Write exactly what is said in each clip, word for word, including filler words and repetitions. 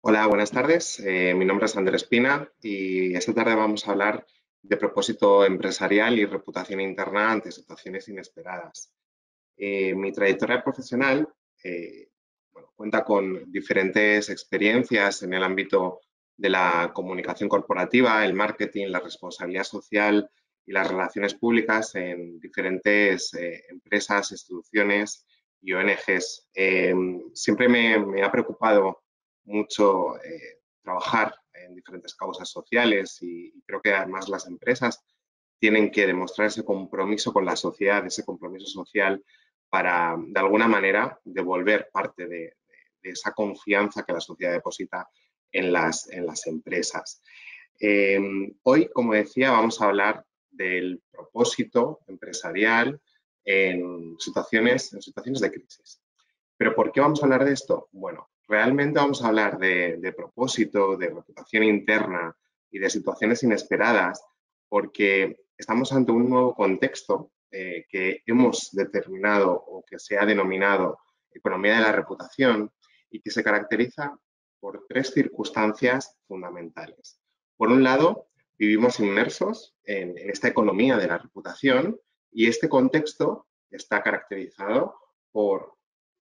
Hola, buenas tardes. Eh, mi nombre es Andrés Pina y esta tarde vamos a hablar de propósito empresarial y reputación interna ante situaciones inesperadas. Eh, mi trayectoria profesional eh, bueno, cuenta con diferentes experiencias en el ámbito de la comunicación corporativa, el marketing, la responsabilidad social y las relaciones públicas en diferentes eh, empresas, instituciones y O N Ges. Eh, siempre me, me ha preocupado mucho eh, trabajar en diferentes causas sociales y, y creo que además las empresas tienen que demostrar ese compromiso con la sociedad, ese compromiso social para, de alguna manera, devolver parte de, de esa confianza que la sociedad deposita en las, en las empresas. Eh, hoy, como decía, vamos a hablar del propósito empresarial en situaciones, en situaciones de crisis. ¿Pero por qué vamos a hablar de esto? Bueno, realmente vamos a hablar de, de propósito, de reputación interna y de situaciones inesperadas porque estamos ante un nuevo contexto eh, que hemos determinado o que se ha denominado economía de la reputación y que se caracteriza por tres circunstancias fundamentales. Por un lado, vivimos inmersos en, en esta economía de la reputación y este contexto está caracterizado por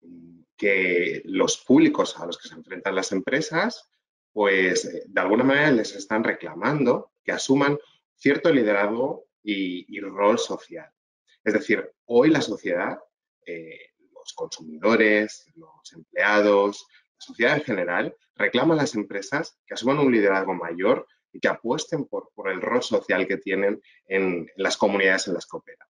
que los públicos a los que se enfrentan las empresas, pues de alguna manera les están reclamando que asuman cierto liderazgo y, y rol social. Es decir, hoy la sociedad, eh, los consumidores, los empleados, la sociedad en general, reclama a las empresas que asuman un liderazgo mayor y que apuesten por, por el rol social que tienen en, en las comunidades en las que operan.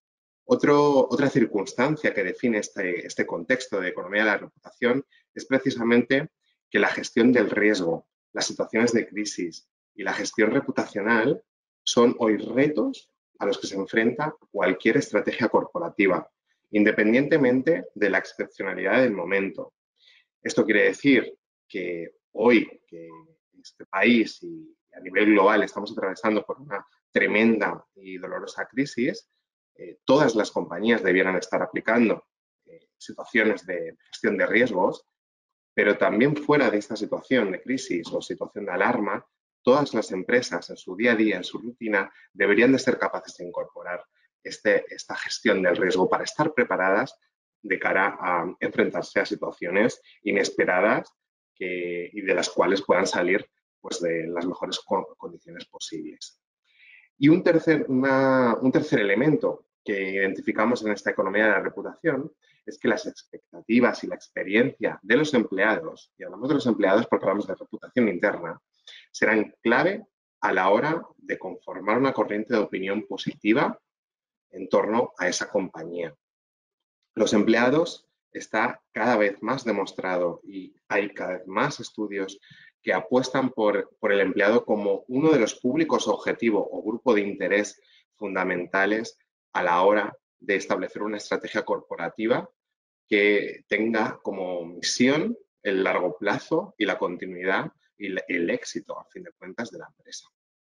Otro, otra circunstancia que define este, este contexto de economía de la reputación es precisamente que la gestión del riesgo, las situaciones de crisis y la gestión reputacional son hoy retos a los que se enfrenta cualquier estrategia corporativa, independientemente de la excepcionalidad del momento. Esto quiere decir que hoy, que este país y a nivel global estamos atravesando por una tremenda y dolorosa crisis, eh, todas las compañías debieran estar aplicando eh, situaciones de gestión de riesgos, pero también fuera de esta situación de crisis o situación de alarma, todas las empresas en su día a día, en su rutina, deberían de ser capaces de incorporar este, esta gestión del riesgo para estar preparadas de cara a enfrentarse a situaciones inesperadas que, y de las cuales puedan salir pues, de las mejores condiciones posibles. Y un tercer, una, un tercer elemento que identificamos en esta economía de la reputación es que las expectativas y la experiencia de los empleados, y hablamos de los empleados porque hablamos de reputación interna, serán clave a la hora de conformar una corriente de opinión positiva en torno a esa compañía. Los empleados está cada vez más demostrado y hay cada vez más estudios que apuestan por, por el empleado como uno de los públicos objetivo o grupo de interés fundamentales a la hora de establecer una estrategia corporativa que tenga como misión el largo plazo y la continuidad y el éxito, a fin de cuentas, de la empresa.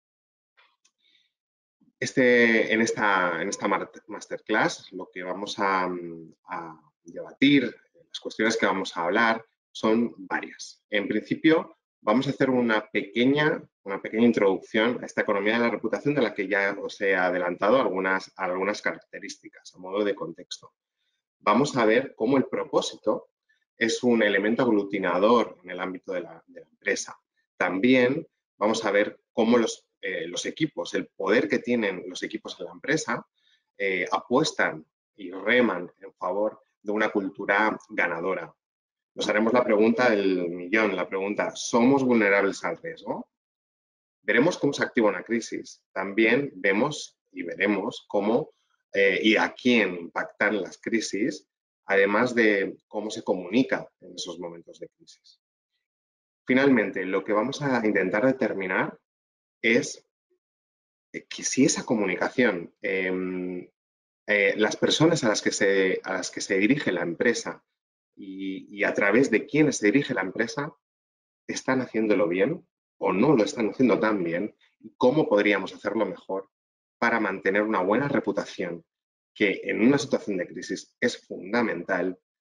Este, en, esta, en esta masterclass lo que vamos a, a debatir, las cuestiones que vamos a hablar son varias. En principio, vamos a hacer una pequeña, una pequeña introducción a esta economía de la reputación de la que ya os he adelantado algunas, algunas características a modo de contexto. Vamos a ver cómo el propósito es un elemento aglutinador en el ámbito de la, de la empresa. También vamos a ver cómo los, eh, los equipos, el poder que tienen los equipos en la empresa, eh, apuestan y reman en favor de una cultura ganadora. Nos haremos la pregunta del millón, la pregunta, ¿somos vulnerables al riesgo? Veremos cómo se activa una crisis. También vemos y veremos cómo eh, y a quién impactan las crisis, además de cómo se comunica en esos momentos de crisis. Finalmente, lo que vamos a intentar determinar es que si esa comunicación, eh, eh, las personas a las, que se, a las que se dirige la empresa y, y a través de quienes se dirige la empresa, están haciéndolo bien o no lo están haciendo tan bien y cómo podríamos hacerlo mejor para mantener una buena reputación que en una situación de crisis es fundamental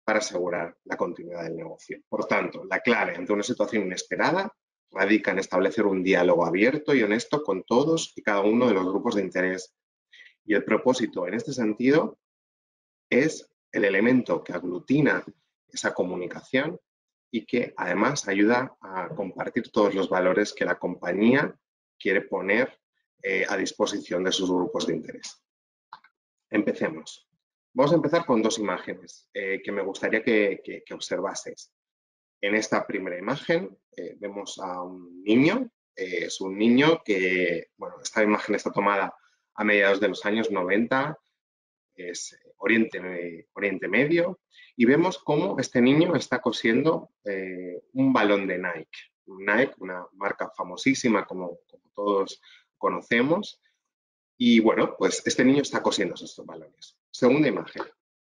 para asegurar la continuidad del negocio. Por tanto, la clave ante una situación inesperada radica en establecer un diálogo abierto y honesto con todos y cada uno de los grupos de interés. Y el propósito en este sentido es el elemento que aglutina esa comunicación y que además ayuda a compartir todos los valores que la compañía quiere poner eh, a disposición de sus grupos de interés. Empecemos. Vamos a empezar con dos imágenes eh, que me gustaría que, que, que observaseis. En esta primera imagen eh, vemos a un niño. Eh, es un niño que, bueno, esta imagen está tomada a mediados de los años noventa, es Oriente, Oriente Medio, y vemos cómo este niño está cosiendo eh, un balón de Nike. Nike, una marca famosísima como, como todos conocemos, y bueno, pues este niño está cosiendo estos balones. Segunda imagen.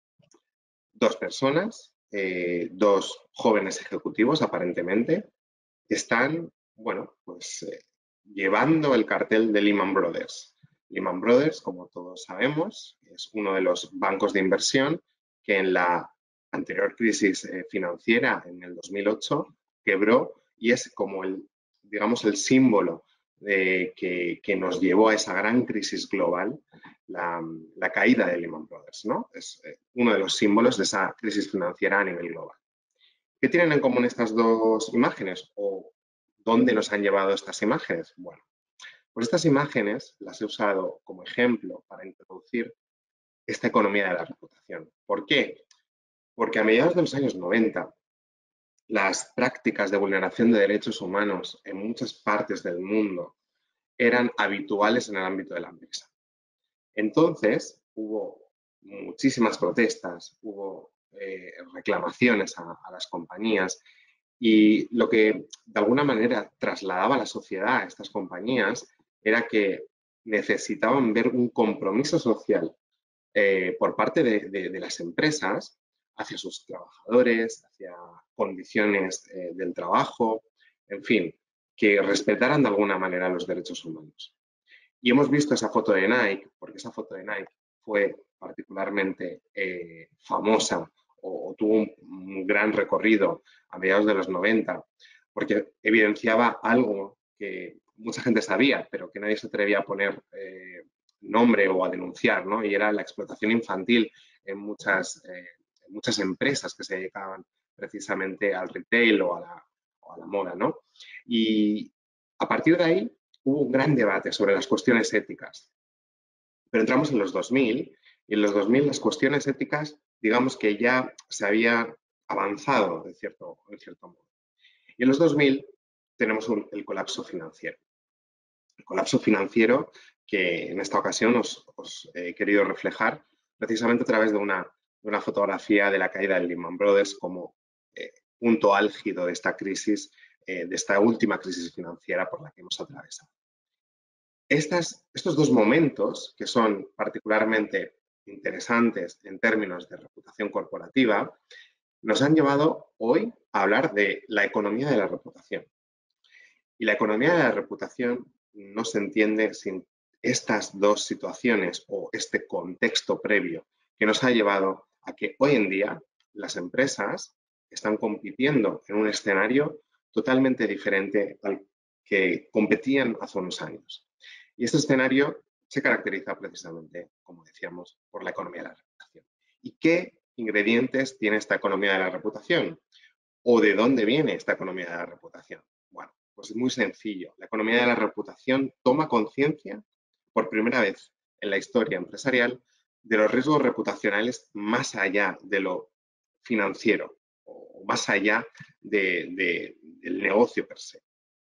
Dos personas, eh, dos jóvenes ejecutivos aparentemente, están, bueno, pues eh, llevando el cartel de Lehman Brothers. Lehman Brothers, como todos sabemos, es uno de los bancos de inversión que en la anterior crisis eh, financiera, en el dos mil ocho, quebró y es como el, digamos, el símbolo de que, que nos llevó a esa gran crisis global, la, la caída de Lehman Brothers, ¿no? Es eh, uno de los símbolos de esa crisis financiera a nivel global. ¿Qué tienen en común estas dos imágenes? ¿O dónde nos han llevado estas imágenes? Bueno, pues estas imágenes las he usado como ejemplo para introducir esta economía de la reputación. ¿Por qué? Porque a mediados de los años noventa, las prácticas de vulneración de derechos humanos en muchas partes del mundo eran habituales en el ámbito de la empresa. Entonces, hubo muchísimas protestas, hubo eh, reclamaciones a, a las compañías y lo que de alguna manera trasladaba a la sociedad a estas compañías era que necesitaban ver un compromiso social eh, por parte de, de, de las empresas hacia sus trabajadores, hacia condiciones eh, del trabajo, en fin, que respetaran de alguna manera los derechos humanos. Y hemos visto esa foto de Nike, porque esa foto de Nike fue particularmente eh, famosa o, o tuvo un, un gran recorrido a mediados de los noventa, porque evidenciaba algo que mucha gente sabía, pero que nadie se atrevía a poner eh, nombre o a denunciar, ¿no? Y era la explotación infantil en muchas, eh, en muchas empresas que se dedicaban precisamente al retail o a la, o a la moda, ¿no? Y a partir de ahí hubo un gran debate sobre las cuestiones éticas. Pero entramos en los dos mil y en los dos mil las cuestiones éticas, digamos que ya se había avanzado de cierto, de cierto modo. Y en los dos mil tenemos un, el colapso financiero. El colapso financiero que en esta ocasión os, os he querido reflejar precisamente a través de una, de una fotografía de la caída de Lehman Brothers como eh, punto álgido de esta crisis, eh, de esta última crisis financiera por la que hemos atravesado. Estas, estos dos momentos, que son particularmente interesantes en términos de reputación corporativa, nos han llevado hoy a hablar de la economía de la reputación. Y la economía de la reputación no se entiende sin estas dos situaciones o este contexto previo que nos ha llevado a que hoy en día las empresas están compitiendo en un escenario totalmente diferente al que competían hace unos años. Y este escenario se caracteriza precisamente, como decíamos, por la economía de la reputación. ¿Y qué ingredientes tiene esta economía de la reputación? ¿O de dónde viene esta economía de la reputación? Bueno, pues es muy sencillo. La economía de la reputación toma conciencia por primera vez en la historia empresarial de los riesgos reputacionales más allá de lo financiero o más allá de, de, del negocio per se.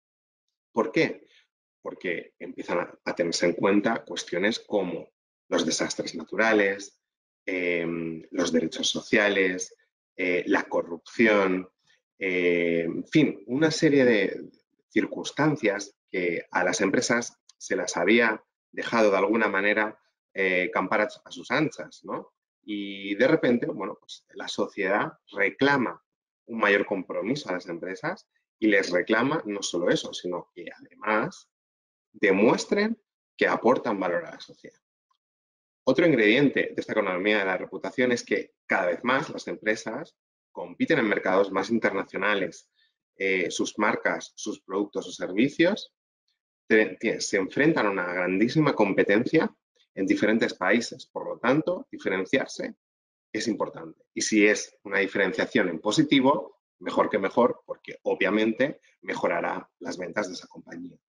¿Por qué? Porque empiezan a, a tenerse en cuenta cuestiones como los desastres naturales, eh, los derechos sociales, eh, la corrupción, eh, en fin, una serie de circunstancias que a las empresas se las había dejado de alguna manera eh, campar a, a sus anchas, ¿no? Y de repente, bueno, pues la sociedad reclama un mayor compromiso a las empresas y les reclama no solo eso, sino que además demuestren que aportan valor a la sociedad. Otro ingrediente de esta economía de la reputación es que cada vez más las empresas compiten en mercados más internacionales. Eh, sus marcas, sus productos o servicios se enfrentan a una grandísima competencia en diferentes países. Por lo tanto, diferenciarse es importante. Y si es una diferenciación en positivo, mejor que mejor, porque obviamente mejorará las ventas de esa compañía.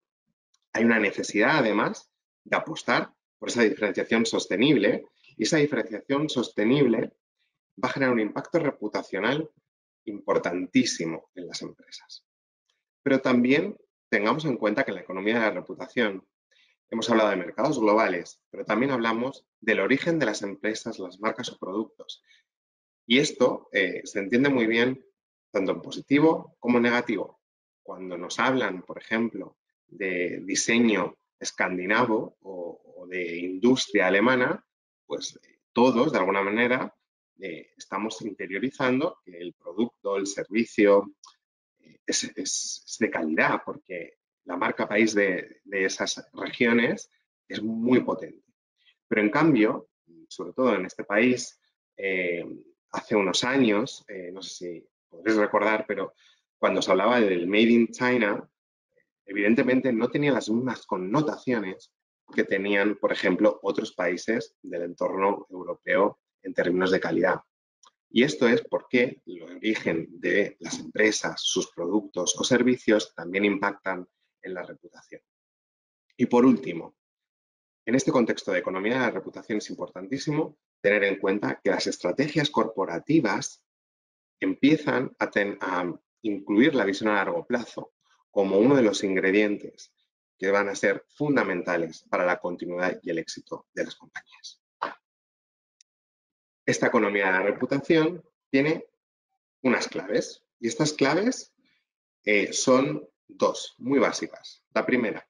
Hay una necesidad, además, de apostar por esa diferenciación sostenible, y esa diferenciación sostenible va a generar un impacto reputacional importantísimo en las empresas. Pero también tengamos en cuenta que en la economía de la reputación hemos hablado de mercados globales, pero también hablamos del origen de las empresas, las marcas o productos. Y esto eh, se entiende muy bien tanto en positivo como en negativo. Cuando nos hablan, por ejemplo, de diseño escandinavo o, o de industria alemana, pues eh, todos, de alguna manera, eh, estamos interiorizando que el producto, el servicio eh, es, es, es de calidad, porque la marca país de, de esas regiones es muy potente. Pero en cambio, sobre todo en este país, eh, hace unos años, eh, no sé si podréis recordar, pero cuando se hablaba del Made in China, evidentemente no tenía las mismas connotaciones que tenían, por ejemplo, otros países del entorno europeo en términos de calidad. Y esto es porque el origen de las empresas, sus productos o servicios también impactan en la reputación. Y por último, en este contexto de economía de la reputación es importantísimo tener en cuenta que las estrategias corporativas empiezan a, ten, a incluir la visión a largo plazo como uno de los ingredientes que van a ser fundamentales para la continuidad y el éxito de las compañías. Esta economía de la reputación tiene unas claves y estas claves eh, son dos, muy básicas. La primera,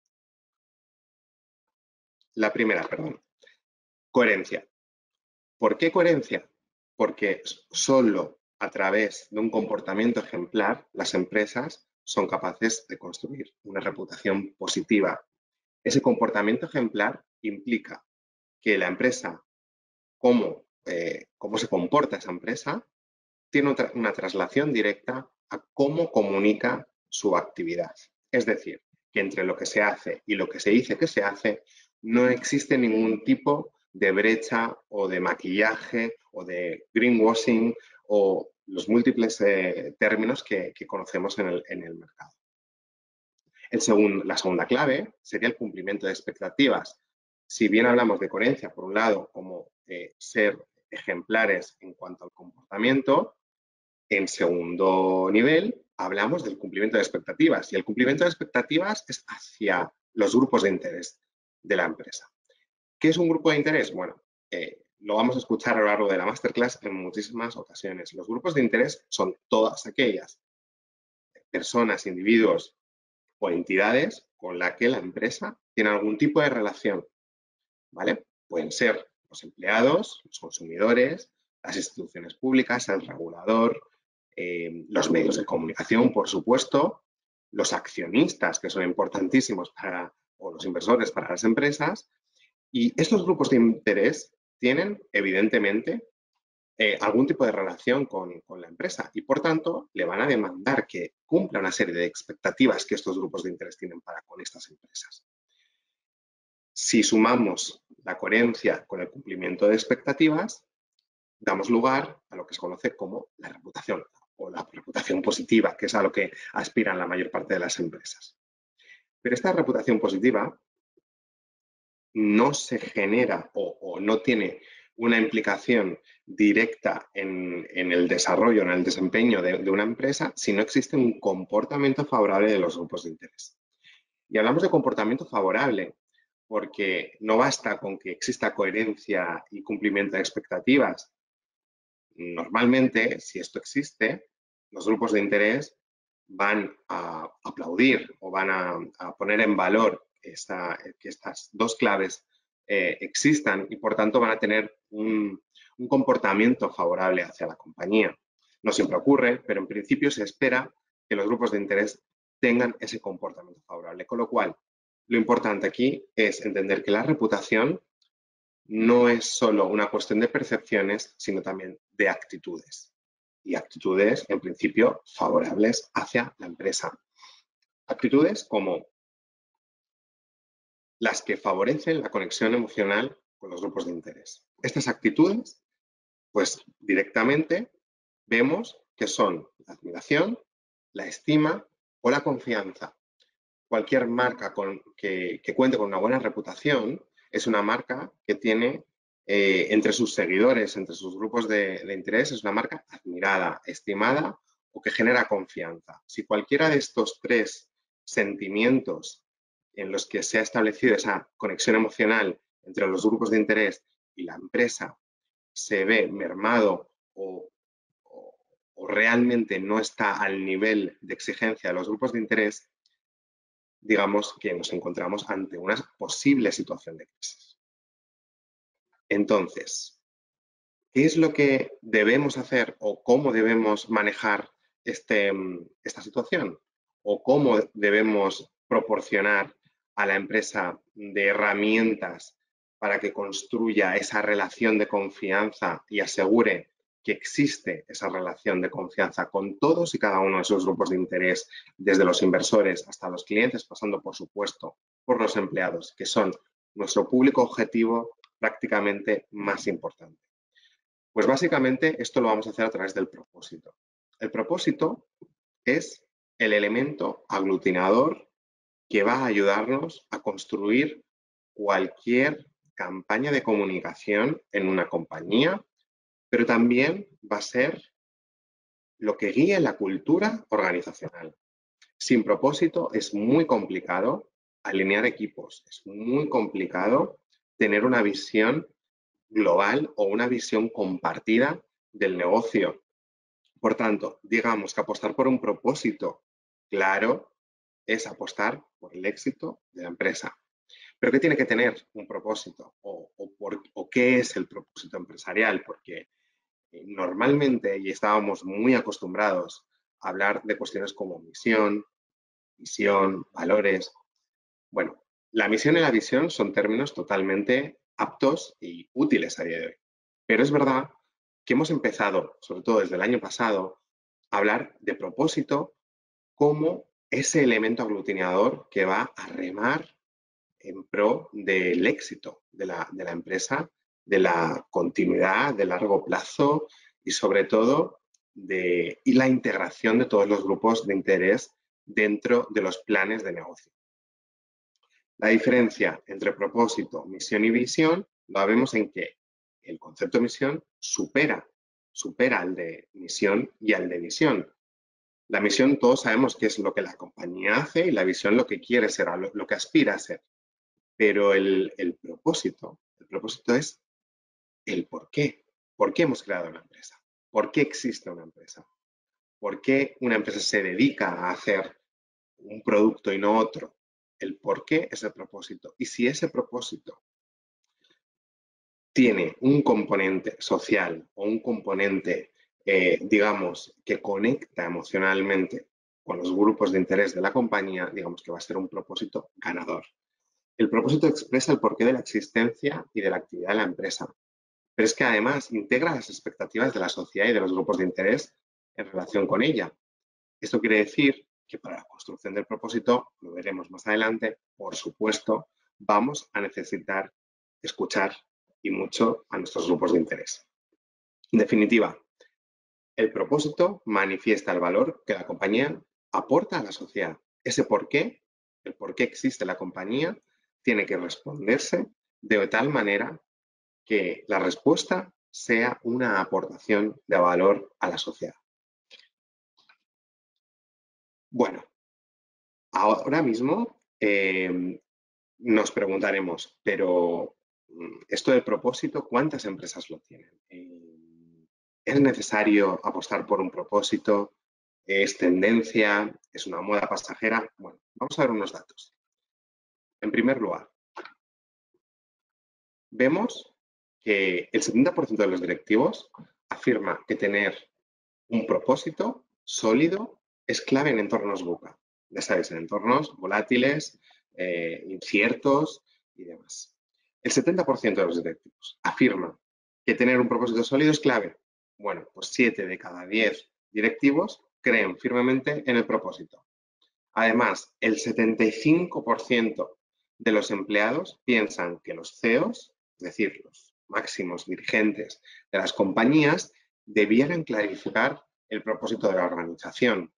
la primera, perdón, coherencia. ¿Por qué coherencia? Porque solo a través de un comportamiento ejemplar las empresas son capaces de construir una reputación positiva. Ese comportamiento ejemplar implica que la empresa, cómo, eh, cómo se comporta esa empresa, tiene otra, una traslación directa a cómo comunica su actividad. Es decir, que entre lo que se hace y lo que se dice que se hace, no existe ningún tipo de brecha o de maquillaje o de greenwashing o los múltiples eh, términos que, que conocemos en el, en el mercado. El segundo, la segunda clave sería el cumplimiento de expectativas. Si bien hablamos de coherencia, por un lado, como eh, ser ejemplares en cuanto al comportamiento, en segundo nivel hablamos del cumplimiento de expectativas y el cumplimiento de expectativas es hacia los grupos de interés de la empresa. ¿Qué es un grupo de interés? Bueno, eh, lo vamos a escuchar a lo largo de la masterclass en muchísimas ocasiones. Los grupos de interés son todas aquellas personas, individuos o entidades con las que la empresa tiene algún tipo de relación, ¿vale? Pueden ser los empleados, los consumidores, las instituciones públicas, el regulador, eh, los medios de comunicación, por supuesto, los accionistas, que son importantísimos para, o los inversores para las empresas. Y estos grupos de interés tienen, evidentemente, eh, algún tipo de relación con, con la empresa y, por tanto, le van a demandar que cumpla una serie de expectativas que estos grupos de interés tienen para con estas empresas. Si sumamos la coherencia con el cumplimiento de expectativas, damos lugar a lo que se conoce como la reputación o la reputación positiva, que es a lo que aspiran la mayor parte de las empresas. Pero esta reputación positiva no se genera o, o no tiene una implicación directa en, en el desarrollo, en el desempeño de, de una empresa, si no existe un comportamiento favorable de los grupos de interés. Y hablamos de comportamiento favorable porque no basta con que exista coherencia y cumplimiento de expectativas. Normalmente, si esto existe, los grupos de interés van a aplaudir o van a, a poner en valor esta, que estas dos claves eh, existan y, por tanto, van a tener un, un comportamiento favorable hacia la compañía. No siempre ocurre, pero en principio se espera que los grupos de interés tengan ese comportamiento favorable. Con lo cual, lo importante aquí es entender que la reputación no es solo una cuestión de percepciones, sino también de actitudes. Y actitudes, en principio, favorables hacia la empresa. Actitudes como las que favorecen la conexión emocional con los grupos de interés. Estas actitudes, pues directamente vemos que son la admiración, la estima o la confianza. Cualquier marca con, que, que cuente con una buena reputación es una marca que tiene eh, entre sus seguidores, entre sus grupos de, de interés, es una marca admirada, estimada o que genera confianza. Si cualquiera de estos tres sentimientos en los que se ha establecido esa conexión emocional entre los grupos de interés y la empresa se ve mermado o, o, o realmente no está al nivel de exigencia de los grupos de interés, digamos que nos encontramos ante una posible situación de crisis. Entonces, ¿qué es lo que debemos hacer o cómo debemos manejar este, esta situación? ¿O cómo debemos proporcionar a la empresa de herramientas para que construya esa relación de confianza y asegure que existe esa relación de confianza con todos y cada uno de esos grupos de interés, desde los inversores hasta los clientes, pasando, por supuesto, por los empleados, que son nuestro público objetivo prácticamente más importante? Pues básicamente esto lo vamos a hacer a través del propósito. El propósito es el elemento aglutinador que va a ayudarnos a construir cualquier campaña de comunicación en una compañía, pero también va a ser lo que guíe la cultura organizacional. Sin propósito es muy complicado alinear equipos, es muy complicado tener una visión global o una visión compartida del negocio. Por tanto, digamos que apostar por un propósito claro es apostar por el éxito de la empresa. ¿Pero qué tiene que tener un propósito? ¿O, o, por, o qué es el propósito empresarial? Porque eh, normalmente, y estábamos muy acostumbrados a hablar de cuestiones como misión, visión, valores. Bueno, la misión y la visión son términos totalmente aptos y útiles a día de hoy. Pero es verdad que hemos empezado, sobre todo desde el año pasado, a hablar de propósito como ese elemento aglutinador que va a remar en pro del éxito de la, de la empresa, de la continuidad de largo plazo y sobre todo de y la integración de todos los grupos de interés dentro de los planes de negocio. La diferencia entre propósito, misión y visión la vemos en que el concepto de misión supera, supera al de misión y al de visión. La misión todos sabemos que es lo que la compañía hace y la visión lo que quiere ser, lo, lo que aspira a ser. Pero el, el propósito, el propósito es el por qué. ¿Por qué hemos creado una empresa? ¿Por qué existe una empresa? ¿Por qué una empresa se dedica a hacer un producto y no otro? El por qué es el propósito. Y si ese propósito tiene un componente social o un componente, eh, digamos, que conecta emocionalmente con los grupos de interés de la compañía, digamos que va a ser un propósito ganador. El propósito expresa el porqué de la existencia y de la actividad de la empresa, pero es que además integra las expectativas de la sociedad y de los grupos de interés en relación con ella. Esto quiere decir que para la construcción del propósito, lo veremos más adelante, por supuesto, vamos a necesitar escuchar y mucho a nuestros grupos de interés. En definitiva, el propósito manifiesta el valor que la compañía aporta a la sociedad. Ese por qué, el por qué existe la compañía, tiene que responderse de tal manera que la respuesta sea una aportación de valor a la sociedad. Bueno, ahora mismo eh, nos preguntaremos, pero esto del propósito, ¿cuántas empresas lo tienen? Eh, ¿Es necesario apostar por un propósito? ¿Es tendencia? ¿Es una moda pasajera? Bueno, vamos a ver unos datos. En primer lugar, vemos que el setenta por ciento de los directivos afirma que tener un propósito sólido es clave en entornos VUCA. Ya sabéis, en entornos volátiles, eh, inciertos y demás. El setenta por ciento de los directivos afirma que tener un propósito sólido es clave. Bueno, pues siete de cada diez directivos creen firmemente en el propósito. Además, el setenta y cinco por ciento de los empleados piensan que los C E Os, es decir, los máximos dirigentes de las compañías, debieran clarificar el propósito de la organización.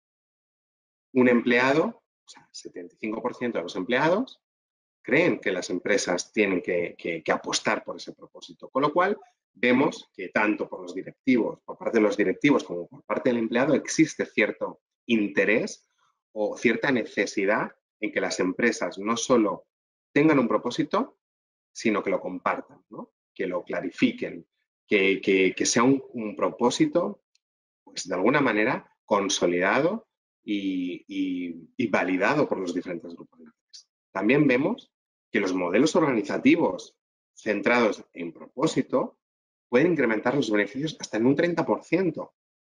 Un empleado, o sea, setenta y cinco por ciento de los empleados, creen que las empresas tienen que, que, que apostar por ese propósito. Con lo cual, vemos que tanto por los directivos, por parte de los directivos como por parte del empleado, existe cierto interés o cierta necesidad en que las empresas no solo tengan un propósito, sino que lo compartan, ¿no? Que lo clarifiquen, que, que, que sea un, un propósito, pues de alguna manera, consolidado y, y, y validado por los diferentes grupos de interés. También vemos que los modelos organizativos centrados en propósito pueden incrementar los beneficios hasta en un treinta por ciento.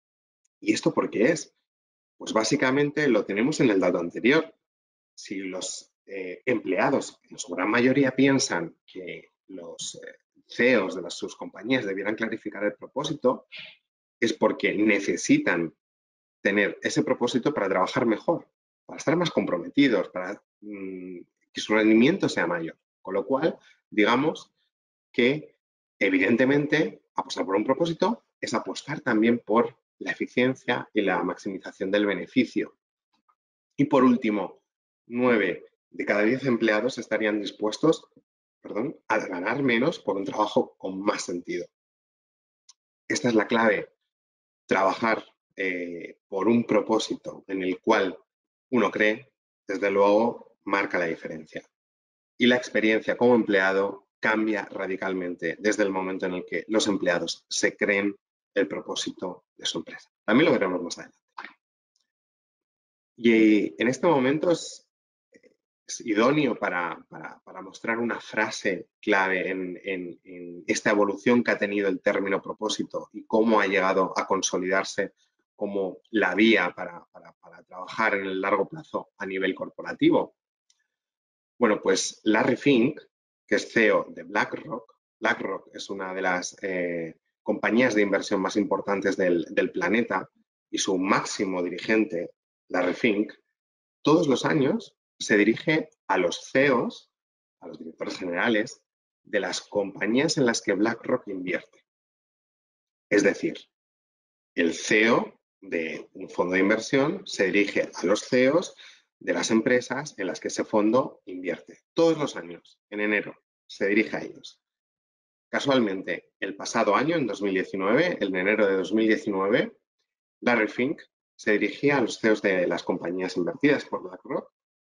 ¿Y esto por qué es? Pues básicamente lo tenemos en el dato anterior. Si los eh, empleados, en su gran mayoría, piensan que los eh, C E Os de las, sus compañías debieran clarificar el propósito, es porque necesitan tener ese propósito para trabajar mejor, para estar más comprometidos, para mmm, que su rendimiento sea mayor. Con lo cual, digamos que, evidentemente, apostar por un propósito es apostar también por la eficiencia y la maximización del beneficio. Y por último, nueve de cada diez empleados estarían dispuestos, perdón, a ganar menos por un trabajo con más sentido. Esta es la clave, trabajar eh, por un propósito en el cual uno cree, desde luego, marca la diferencia. Y la experiencia como empleado cambia radicalmente desde el momento en el que los empleados se creen el propósito de su empresa. También lo veremos más adelante. Y en este momento es, es idóneo para, para, para mostrar una frase clave en, en, en esta evolución que ha tenido el término propósito y cómo ha llegado a consolidarse como la vía para, para, para trabajar en el largo plazo a nivel corporativo. Bueno, pues Larry Fink, que es C E O de BlackRock, BlackRock es una de las eh, compañías de inversión más importantes del, del planeta y su máximo dirigente, Larry Fink, todos los años se dirige a los C E Os, a los directores generales, de las compañías en las que BlackRock invierte. Es decir, el C E O de un fondo de inversión se dirige a los C E Os de las empresas en las que ese fondo invierte. Todos los años, en enero, se dirige a ellos. Casualmente, el pasado año, en dos mil diecinueve, en enero de dos mil diecinueve, Larry Fink se dirigía a los C E Os de las compañías invertidas por BlackRock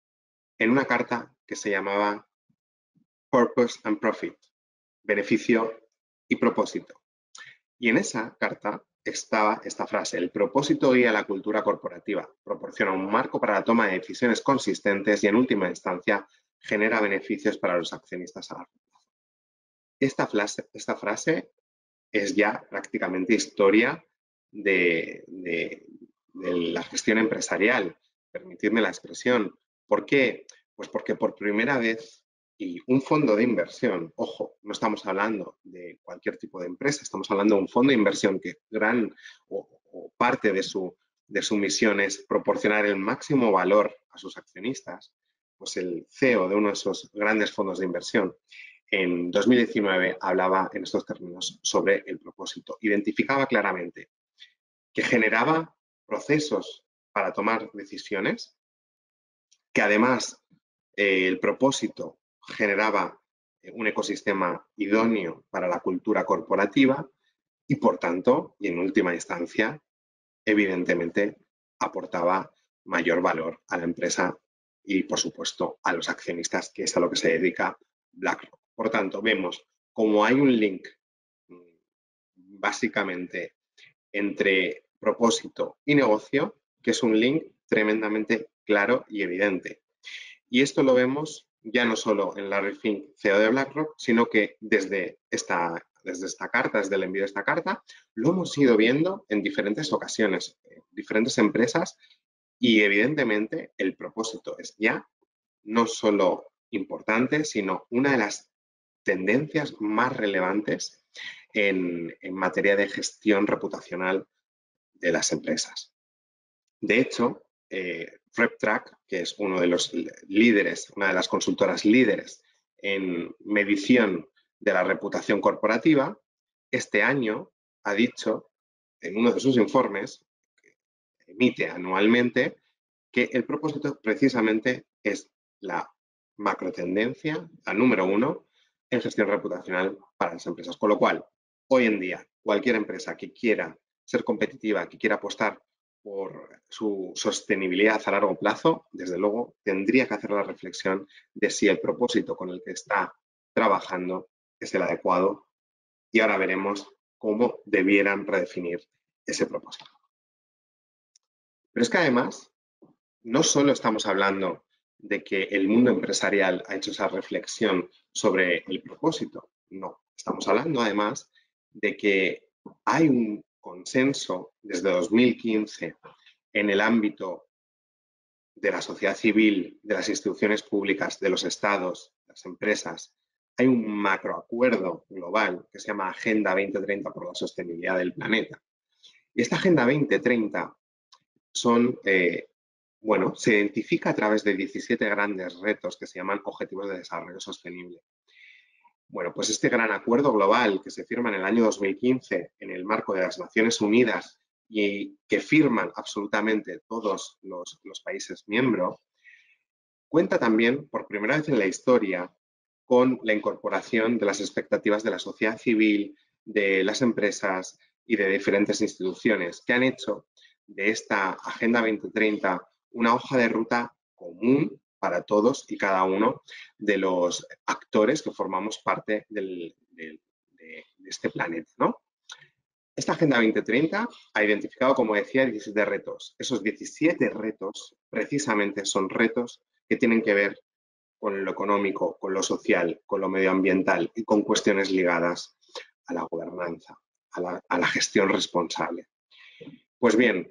en una carta que se llamaba Purpose and Profit, beneficio y propósito. Y en esa carta estaba esta frase: el propósito guía la cultura corporativa, proporciona un marco para la toma de decisiones consistentes y, en última instancia, genera beneficios para los accionistas a largo plazo. Esta frase, esta frase es ya prácticamente historia de, de, de la gestión empresarial, permitidme la expresión. ¿Por qué? Pues porque por primera vez, y un fondo de inversión, ojo, no estamos hablando de cualquier tipo de empresa, estamos hablando de un fondo de inversión que gran o, o parte de su, de su misión es proporcionar el máximo valor a sus accionistas. Pues el C E O de uno de esos grandes fondos de inversión en dos mil diecinueve hablaba en estos términos sobre el propósito. Identificaba claramente que generaba procesos para tomar decisiones, que además eh, el propósito generaba un ecosistema idóneo para la cultura corporativa y, por tanto, y en última instancia, evidentemente, aportaba mayor valor a la empresa y, por supuesto, a los accionistas, que es a lo que se dedica BlackRock. Por tanto, vemos cómo hay un link básicamente entre propósito y negocio, que es un link tremendamente claro y evidente. Y esto lo vemos ya no solo en Larry Fink, C E O de BlackRock, sino que desde esta, desde esta carta, desde el envío de esta carta, lo hemos ido viendo en diferentes ocasiones, en diferentes empresas, y evidentemente el propósito es ya no solo importante, sino una de las tendencias más relevantes en, en materia de gestión reputacional de las empresas. De hecho, eh, RepTrak, que es uno de los líderes, una de las consultoras líderes en medición de la reputación corporativa, este año ha dicho en uno de sus informes, que emite anualmente, que el propósito precisamente es la macrotendencia, la número uno, en gestión reputacional para las empresas. Con lo cual, hoy en día, cualquier empresa que quiera ser competitiva, que quiera apostar por su sostenibilidad a largo plazo, desde luego tendría que hacer la reflexión de si el propósito con el que está trabajando es el adecuado, y ahora veremos cómo debieran redefinir ese propósito. Pero es que además, no solo estamos hablando de que el mundo empresarial ha hecho esa reflexión sobre el propósito, no, estamos hablando además de que hay un consenso desde dos mil quince en el ámbito de la sociedad civil, de las instituciones públicas, de los estados, las empresas. Hay un macroacuerdo global que se llama Agenda veinte treinta por la sostenibilidad del planeta. Y esta Agenda veinte treinta son, eh, bueno, se identifica a través de diecisiete grandes retos que se llaman Objetivos de Desarrollo Sostenible. Bueno, pues este gran acuerdo global que se firma en el año dos mil quince en el marco de las Naciones Unidas y que firman absolutamente todos los, los países miembros, cuenta también por primera vez en la historia con la incorporación de las expectativas de la sociedad civil, de las empresas y de diferentes instituciones que han hecho de esta Agenda veinte treinta una hoja de ruta común para todos y cada uno de los actores que formamos parte del, de, de, de este planeta, ¿no? Esta Agenda veinte treinta ha identificado, como decía, diecisiete retos. Esos diecisiete retos precisamente son retos que tienen que ver con lo económico, con lo social, con lo medioambiental y con cuestiones ligadas a la gobernanza, a la, a la gestión responsable. Pues bien,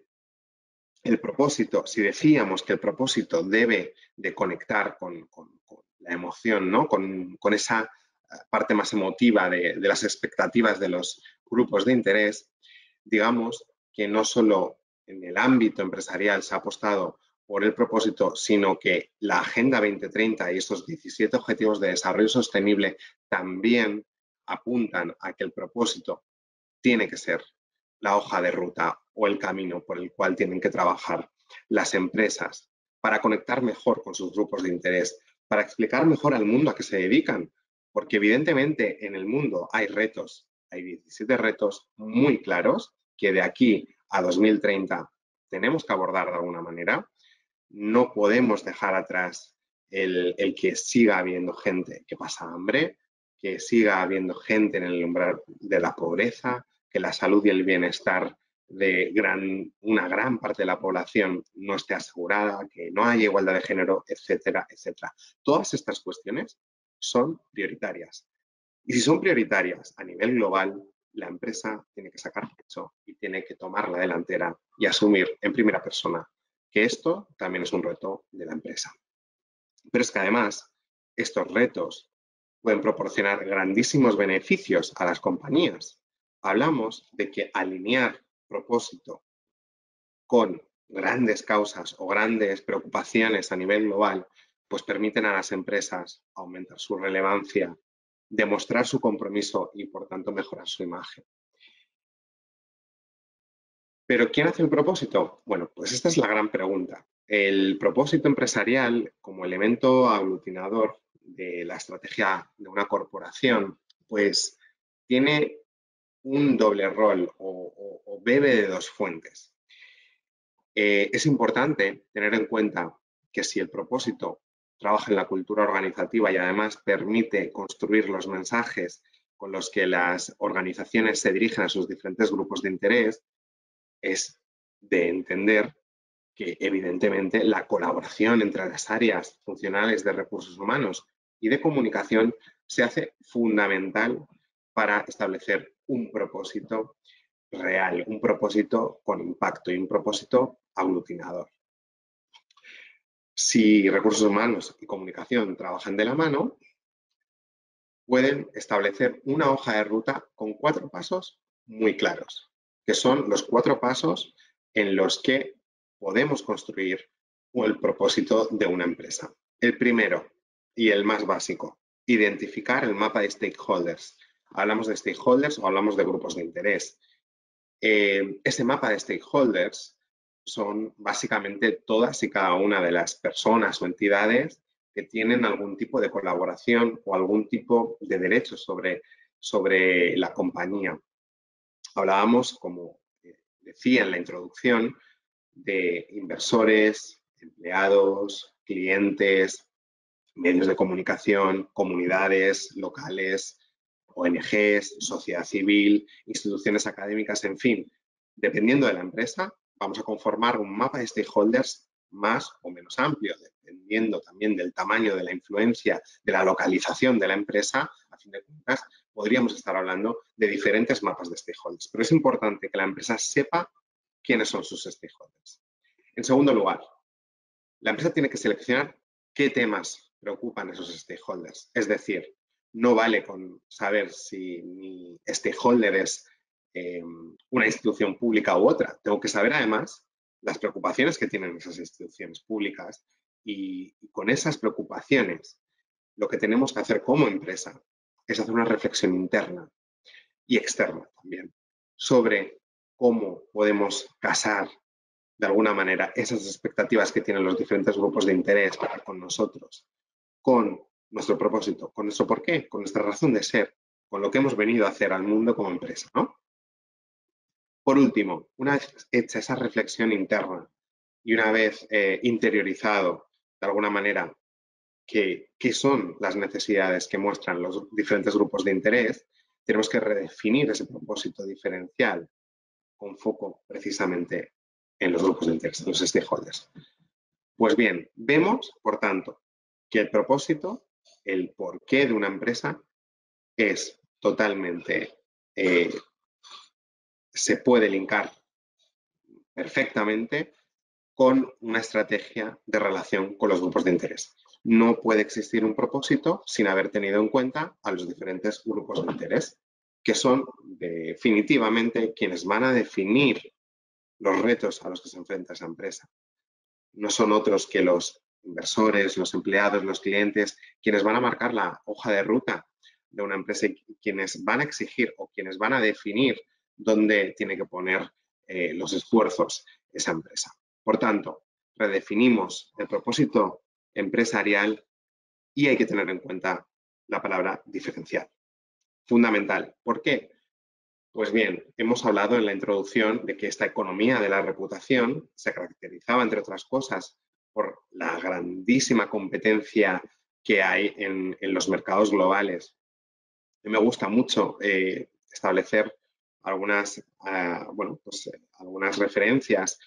el propósito, si decíamos que el propósito debe de conectar con, con, con la emoción, ¿no? con, con esa parte más emotiva de, de las expectativas de los grupos de interés, digamos que no solo en el ámbito empresarial se ha apostado por el propósito, sino que la Agenda veinte treinta y estos diecisiete Objetivos de Desarrollo Sostenible también apuntan a que el propósito tiene que ser la hoja de ruta o el camino por el cual tienen que trabajar las empresas para conectar mejor con sus grupos de interés, para explicar mejor al mundo a qué se dedican, porque evidentemente en el mundo hay retos, hay diecisiete retos muy claros que de aquí a dos mil treinta tenemos que abordar de alguna manera. No podemos dejar atrás el, el que siga habiendo gente que pasa hambre, que siga habiendo gente en el umbral de la pobreza, que la salud y el bienestar de gran, una gran parte de la población no esté asegurada, que no haya igualdad de género, etcétera, etcétera. Todas estas cuestiones son prioritarias. Y si son prioritarias a nivel global, la empresa tiene que sacar pecho y tiene que tomar la delantera y asumir en primera persona que esto también es un reto de la empresa. Pero es que además estos retos pueden proporcionar grandísimos beneficios a las compañías. Hablamos de que alinear propósito con grandes causas o grandes preocupaciones a nivel global, pues permiten a las empresas aumentar su relevancia, demostrar su compromiso y, por tanto, mejorar su imagen. ¿Pero quién hace el propósito? Bueno, pues esta es la gran pregunta. El propósito empresarial, como elemento aglutinador de la estrategia de una corporación, pues tiene un doble rol o, o, o bebe de dos fuentes. Eh, es importante tener en cuenta que si el propósito trabaja en la cultura organizativa y además permite construir los mensajes con los que las organizaciones se dirigen a sus diferentes grupos de interés, es de entender que evidentemente la colaboración entre las áreas funcionales de recursos humanos y de comunicación se hace fundamental para establecer un propósito real, un propósito con impacto y un propósito aglutinador. Si recursos humanos y comunicación trabajan de la mano, pueden establecer una hoja de ruta con cuatro pasos muy claros, que son los cuatro pasos en los que podemos construir el propósito de una empresa. El primero y el más básico, identificar el mapa de stakeholders. Hablamos de stakeholders o hablamos de grupos de interés. Eh, ese mapa de stakeholders son básicamente todas y cada una de las personas o entidades que tienen algún tipo de colaboración o algún tipo de derecho sobre, sobre la compañía. Hablábamos, como decía en la introducción, de inversores, empleados, clientes, medios de comunicación, comunidades locales, O N Ges, sociedad civil, instituciones académicas, en fin. Dependiendo de la empresa, vamos a conformar un mapa de stakeholders más o menos amplio, dependiendo también del tamaño, de la influencia, de la localización de la empresa. A fin de cuentas, podríamos estar hablando de diferentes mapas de stakeholders, pero es importante que la empresa sepa quiénes son sus stakeholders. En segundo lugar, la empresa tiene que seleccionar qué temas preocupan a esos stakeholders. Es decir, no vale con saber si mi stakeholder es eh, una institución pública u otra. Tengo que saber además las preocupaciones que tienen esas instituciones públicas y, y con esas preocupaciones lo que tenemos que hacer como empresa es hacer una reflexión interna y externa también sobre cómo podemos casar de alguna manera esas expectativas que tienen los diferentes grupos de interés para con nosotros, con nuestro propósito, con nuestro porqué, con nuestra razón de ser, con lo que hemos venido a hacer al mundo como empresa, ¿no? Por último, una vez hecha esa reflexión interna y una vez eh, interiorizado de alguna manera qué son las necesidades que muestran los diferentes grupos de interés, tenemos que redefinir ese propósito diferencial con foco precisamente en los grupos de interés, en los stakeholders. Pues bien, vemos, por tanto, que el propósito, el porqué de una empresa es totalmente, eh, se puede linkar perfectamente con una estrategia de relación con los grupos de interés. No puede existir un propósito sin haber tenido en cuenta a los diferentes grupos de interés, que son definitivamente quienes van a definir los retos a los que se enfrenta esa empresa. No son otros que los inversores, los empleados, los clientes, quienes van a marcar la hoja de ruta de una empresa y quienes van a exigir o quienes van a definir dónde tiene que poner eh, los esfuerzos esa empresa. Por tanto, redefinimos el propósito empresarial y hay que tener en cuenta la palabra diferencial. Fundamental. ¿Por qué? Pues bien, hemos hablado en la introducción de que esta economía de la reputación se caracterizaba, entre otras cosas, por la grandísima competencia que hay en, en los mercados globales. Y me gusta mucho eh, establecer algunas, uh, bueno, pues, eh, algunas referencias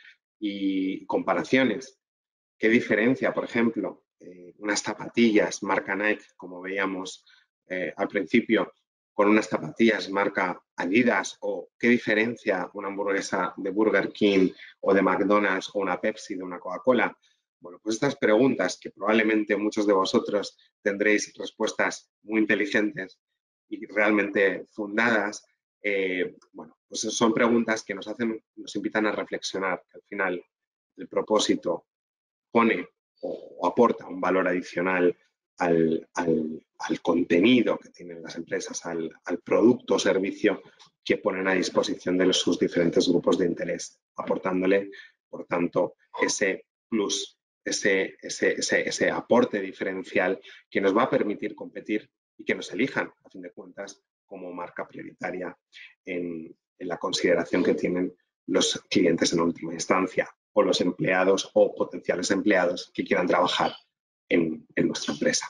y comparaciones. ¿Qué diferencia, por ejemplo, eh, unas zapatillas marca Nike, como veíamos eh, al principio, con unas zapatillas marca Adidas, o qué diferencia una hamburguesa de Burger King o de McDonald's o una Pepsi de una Coca-Cola? Bueno, pues estas preguntas que probablemente muchos de vosotros tendréis respuestas muy inteligentes y realmente fundadas, eh, bueno, pues son preguntas que nos hacen, nos invitan a reflexionar, que al final el propósito pone o aporta un valor adicional al, al, al contenido que tienen las empresas, al, al producto o servicio que ponen a disposición de los, sus diferentes grupos de interés, aportándole, por tanto, ese plus, ese, ese, ese, ese aporte diferencial que nos va a permitir competir y que nos elijan, a fin de cuentas, como marca prioritaria en, en la consideración que tienen los clientes en última instancia, o los empleados o potenciales empleados que quieran trabajar en, en nuestra empresa.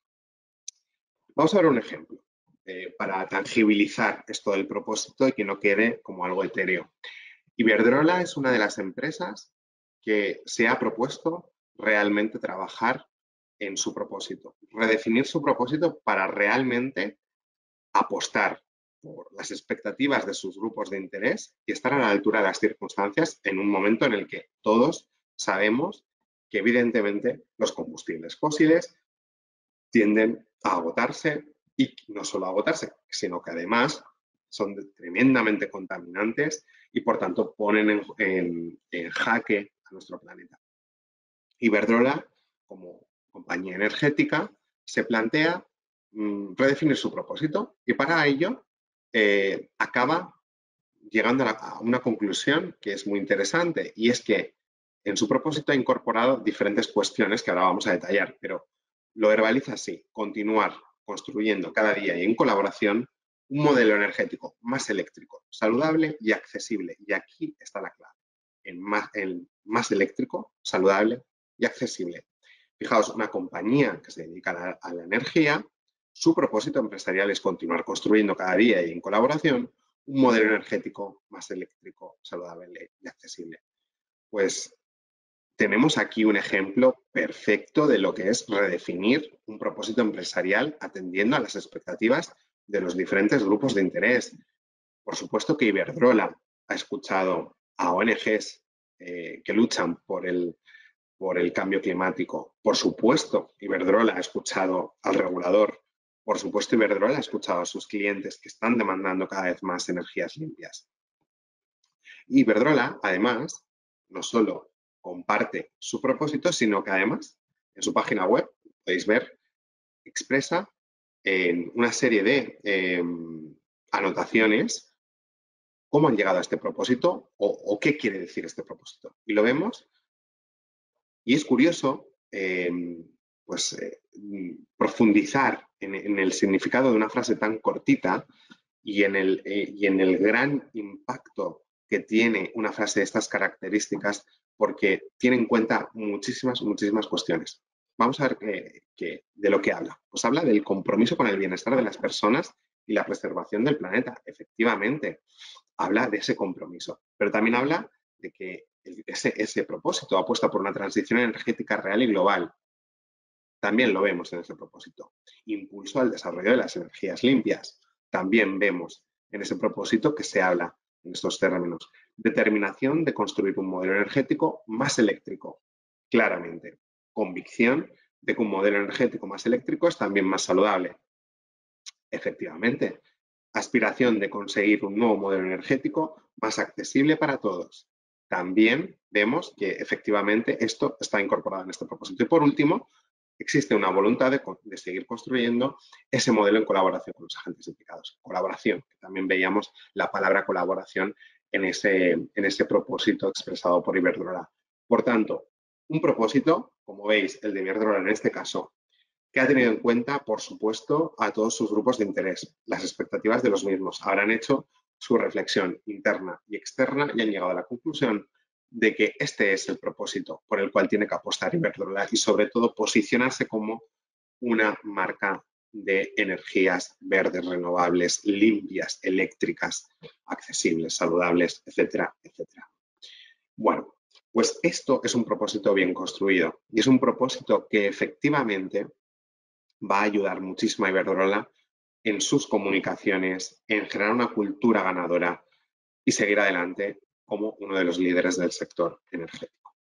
Vamos a ver un ejemplo eh, para tangibilizar esto del propósito y que no quede como algo etéreo. Iberdrola es una de las empresas que se ha propuesto realmente trabajar en su propósito, redefinir su propósito para realmente apostar por las expectativas de sus grupos de interés y estar a la altura de las circunstancias en un momento en el que todos sabemos que evidentemente los combustibles fósiles tienden a agotarse y no solo agotarse, sino que además son tremendamente contaminantes y por tanto ponen en, en, en jaque a nuestro planeta. Iberdrola, como compañía energética, se plantea mmm, redefinir su propósito y para ello eh, acaba llegando a, la, a una conclusión que es muy interesante y es que en su propósito ha incorporado diferentes cuestiones que ahora vamos a detallar, pero lo verbaliza así: continuar construyendo cada día y en colaboración un modelo energético más eléctrico, saludable y accesible. Y aquí está la clave, en más, en más eléctrico, saludable y accesible. Fijaos, una compañía que se dedica a la, a la energía, su propósito empresarial es continuar construyendo cada día y en colaboración un modelo energético más eléctrico, saludable y accesible. Pues tenemos aquí un ejemplo perfecto de lo que es redefinir un propósito empresarial atendiendo a las expectativas de los diferentes grupos de interés. Por supuesto que Iberdrola ha escuchado a O N Ges eh, que luchan por el, por el cambio climático. Por supuesto, Iberdrola ha escuchado al regulador. Por supuesto, Iberdrola ha escuchado a sus clientes que están demandando cada vez más energías limpias. Iberdrola, además, no solo comparte su propósito, sino que además en su página web, podéis ver, expresa en una serie de eh, anotaciones cómo han llegado a este propósito o, o qué quiere decir este propósito. Y lo vemos y es curioso eh, pues, eh, profundizar en, en el significado de una frase tan cortita y en el, eh, y en el gran impacto que tiene una frase de estas características, porque tiene en cuenta muchísimas, muchísimas cuestiones. Vamos a ver eh, que, de lo que habla. Pues habla del compromiso con el bienestar de las personas y la preservación del planeta. Efectivamente, habla de ese compromiso, pero también habla de que ese, ese propósito apuesta por una transición energética real y global. También lo vemos en ese propósito. Impulso al desarrollo de las energías limpias. También vemos en ese propósito que se habla en estos términos. Determinación de construir un modelo energético más eléctrico. Claramente. Convicción de que un modelo energético más eléctrico es también más saludable. Efectivamente. Aspiración de conseguir un nuevo modelo energético más accesible para todos. También vemos que efectivamente esto está incorporado en este propósito. Y por último, existe una voluntad de, de seguir construyendo ese modelo en colaboración con los agentes implicados. Colaboración, que también veíamos la palabra colaboración en ese, en ese propósito expresado por Iberdrola. Por tanto, un propósito, como veis, el de Iberdrola en este caso, que ha tenido en cuenta, por supuesto, a todos sus grupos de interés. Las expectativas de los mismos habrán hecho su reflexión interna y externa y han llegado a la conclusión de que este es el propósito por el cual tiene que apostar Iberdrola y, sobre todo, posicionarse como una marca de energías verdes, renovables, limpias, eléctricas, accesibles, saludables, etcétera, etcétera. Bueno, pues esto es un propósito bien construido y es un propósito que efectivamente va a ayudar muchísimo a Iberdrola en sus comunicaciones, en generar una cultura ganadora y seguir adelante como uno de los líderes del sector energético.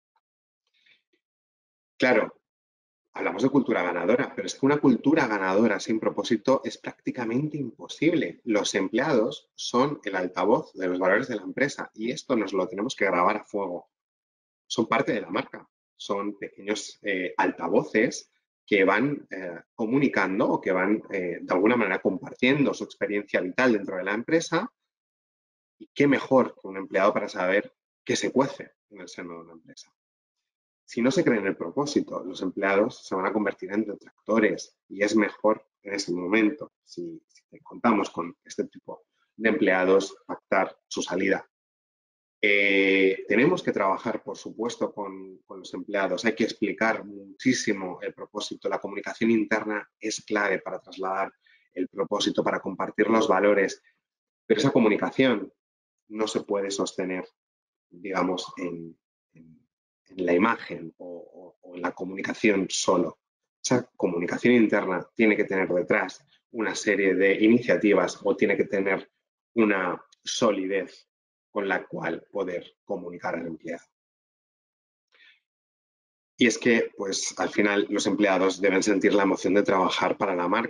Claro, hablamos de cultura ganadora, pero es que una cultura ganadora sin propósito es prácticamente imposible. Los empleados son el altavoz de los valores de la empresa y esto nos lo tenemos que grabar a fuego. Son parte de la marca, son pequeños eh, altavoces que van eh, comunicando o que van eh, de alguna manera compartiendo su experiencia vital dentro de la empresa. Y qué mejor que un empleado para saber qué se cuece en el seno de una empresa. Si no se cree en el propósito, los empleados se van a convertir en detractores y es mejor en ese momento, si, si contamos con este tipo de empleados, pactar su salida. Eh, tenemos que trabajar, por supuesto, con, con los empleados. Hay que explicar muchísimo el propósito. La comunicación interna es clave para trasladar el propósito, para compartir los valores. Pero esa comunicación no se puede sostener, digamos, en, en, en la imagen o, o, o en la comunicación solo. Esa comunicación interna tiene que tener detrás una serie de iniciativas o tiene que tener una solidez con la cual poder comunicar al empleado. Y es que, pues, al final los empleados deben sentir la emoción de trabajar para la marca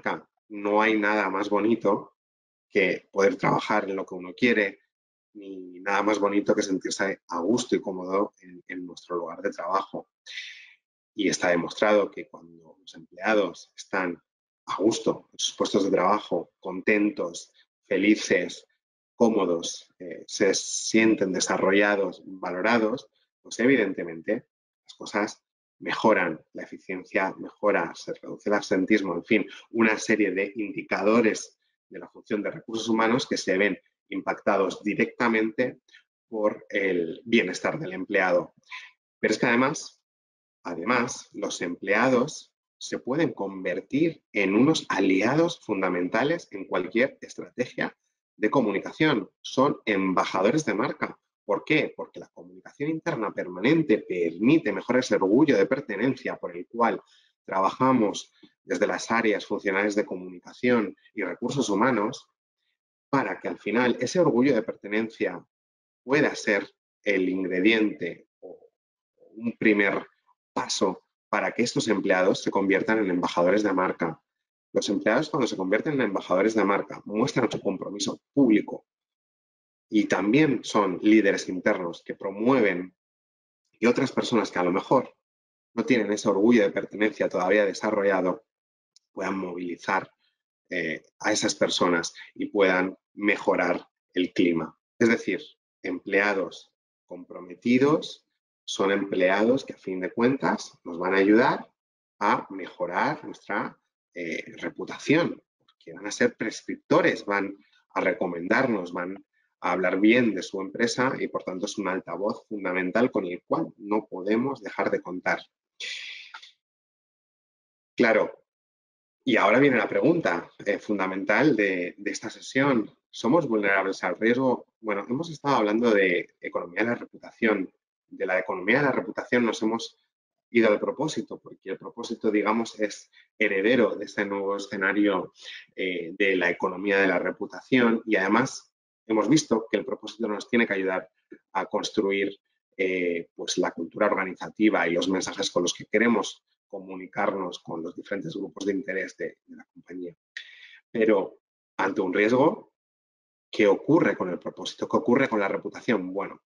no hay nada más bonito que poder trabajar en lo que uno quiere, ni nada más bonito que sentirse a gusto y cómodo en, en nuestro lugar de trabajo. Y está demostrado que cuando los empleados están a gusto en sus puestos de trabajo, contentos, felices, cómodos, eh, se sienten desarrollados, valorados, pues evidentemente las cosas mejoran, la eficiencia mejora, se reduce el absentismo, en fin, una serie de indicadores de la función de recursos humanos que se ven impactados directamente por el bienestar del empleado. Pero es que además, además, los empleados se pueden convertir en unos aliados fundamentales en cualquier estrategia de comunicación. Son embajadores de marca. ¿Por qué? Porque la comunicación interna permanente permite mejorar ese orgullo de pertenencia por el cual trabajamos desde las áreas funcionales de comunicación y recursos humanos, para que al final ese orgullo de pertenencia pueda ser el ingrediente o un primer paso para que estos empleados se conviertan en embajadores de marca. Los empleados, cuando se convierten en embajadores de marca, muestran su compromiso público y también son líderes internos que promueven y otras personas que a lo mejor no tienen ese orgullo de pertenencia todavía desarrollado puedan movilizar eh, a esas personas y puedan mejorar el clima. Es decir, empleados comprometidos son empleados que a fin de cuentas nos van a ayudar a mejorar nuestra eh, reputación, porque van a ser prescriptores, van a recomendarnos, van a hablar bien de su empresa y por tanto es un altavoz fundamental con el cual no podemos dejar de contar. Claro, y ahora viene la pregunta eh, fundamental de, de esta sesión. ¿Somos vulnerables al riesgo? Bueno, hemos estado hablando de economía de la reputación. De la economía de la reputación nos hemos ido al propósito, porque el propósito, digamos, es heredero de este nuevo escenario eh, de la economía de la reputación y además hemos visto que el propósito nos tiene que ayudar a construir eh, pues la cultura organizativa y los mensajes con los que queremos comunicarnos con los diferentes grupos de interés de, de la compañía. Pero ante un riesgo, ¿qué ocurre con el propósito? ¿Qué ocurre con la reputación? Bueno,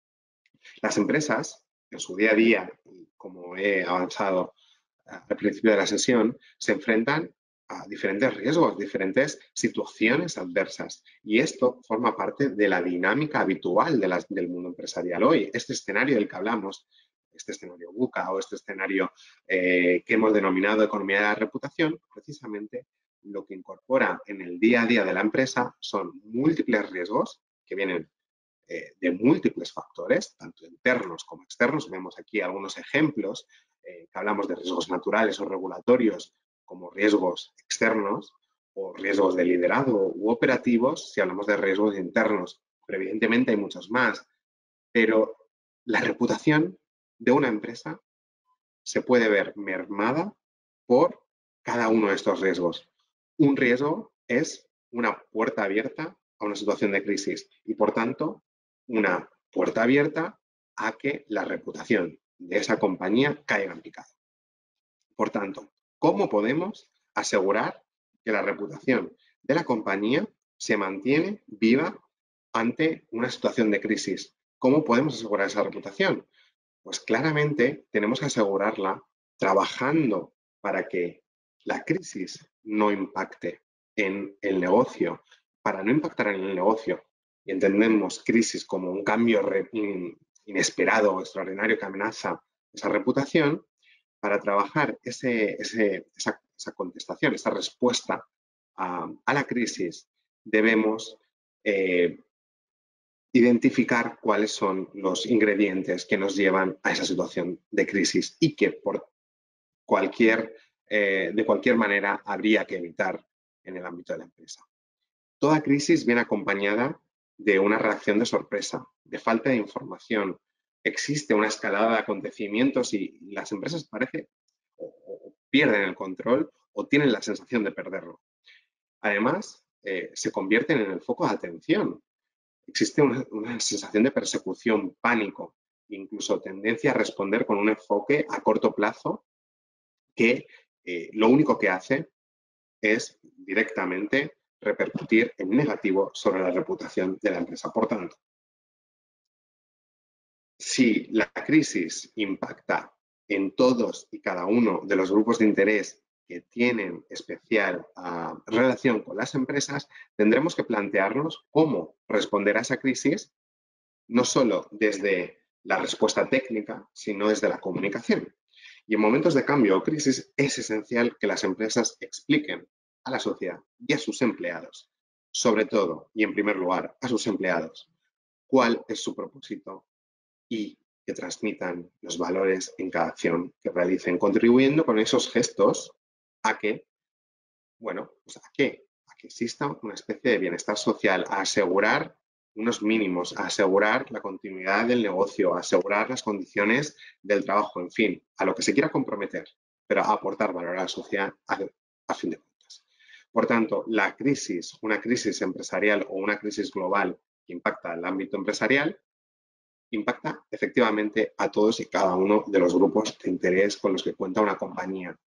las empresas, en su día a día, como he avanzado al principio de la sesión, se enfrentan a diferentes riesgos, diferentes situaciones adversas. Y esto forma parte de la dinámica habitual de las, del mundo empresarial hoy. Este escenario del que hablamos, este escenario VUCA o este escenario eh, que hemos denominado economía de la reputación, precisamente lo que incorpora en el día a día de la empresa son múltiples riesgos que vienen eh, de múltiples factores, tanto internos como externos. Vemos aquí algunos ejemplos eh, que hablamos de riesgos naturales o regulatorios como riesgos externos o riesgos de liderazgo u operativos si hablamos de riesgos internos. Pero evidentemente hay muchos más. Pero la reputación de una empresa se puede ver mermada por cada uno de estos riesgos. Un riesgo es una puerta abierta a una situación de crisis y, por tanto, una puerta abierta a que la reputación de esa compañía caiga en picado. Por tanto, ¿cómo podemos asegurar que la reputación de la compañía se mantiene viva ante una situación de crisis? ¿Cómo podemos asegurar esa reputación? Pues claramente tenemos que asegurarla trabajando para que la crisis no impacte en el negocio. Para no impactar en el negocio, y entendemos crisis como un cambio inesperado o extraordinario que amenaza esa reputación, para trabajar ese, ese, esa, esa contestación, esa respuesta a, a la crisis, debemos eh, identificar cuáles son los ingredientes que nos llevan a esa situación de crisis y que por cualquier, eh, de cualquier manera habría que evitar en el ámbito de la empresa. Toda crisis viene acompañada de una reacción de sorpresa, de falta de información. Existe una escalada de acontecimientos y las empresas parece o, o pierden el control o tienen la sensación de perderlo. Además, eh, se convierten en el foco de atención. Existe una, una sensación de persecución, pánico, incluso tendencia a responder con un enfoque a corto plazo que eh, lo único que hace es directamente repercutir en negativo sobre la reputación de la empresa. Por tanto, si la crisis impacta en todos y cada uno de los grupos de interés que tienen especial uh, relación con las empresas, tendremos que plantearnos cómo responder a esa crisis, no solo desde la respuesta técnica, sino desde la comunicación. Y en momentos de cambio o crisis es esencial que las empresas expliquen a la sociedad y a sus empleados, sobre todo y en primer lugar a sus empleados, cuál es su propósito y que transmitan los valores en cada acción que realicen, contribuyendo con esos gestos a que, bueno, pues a que, a que exista una especie de bienestar social, a asegurar unos mínimos, a asegurar la continuidad del negocio, a asegurar las condiciones del trabajo, en fin, a lo que se quiera comprometer, pero a aportar valor a la sociedad a, a fin de cuentas. Por tanto, la crisis, una crisis empresarial o una crisis global que impacta el ámbito empresarial, impacta efectivamente a todos y cada uno de los grupos de interés con los que cuenta una compañía.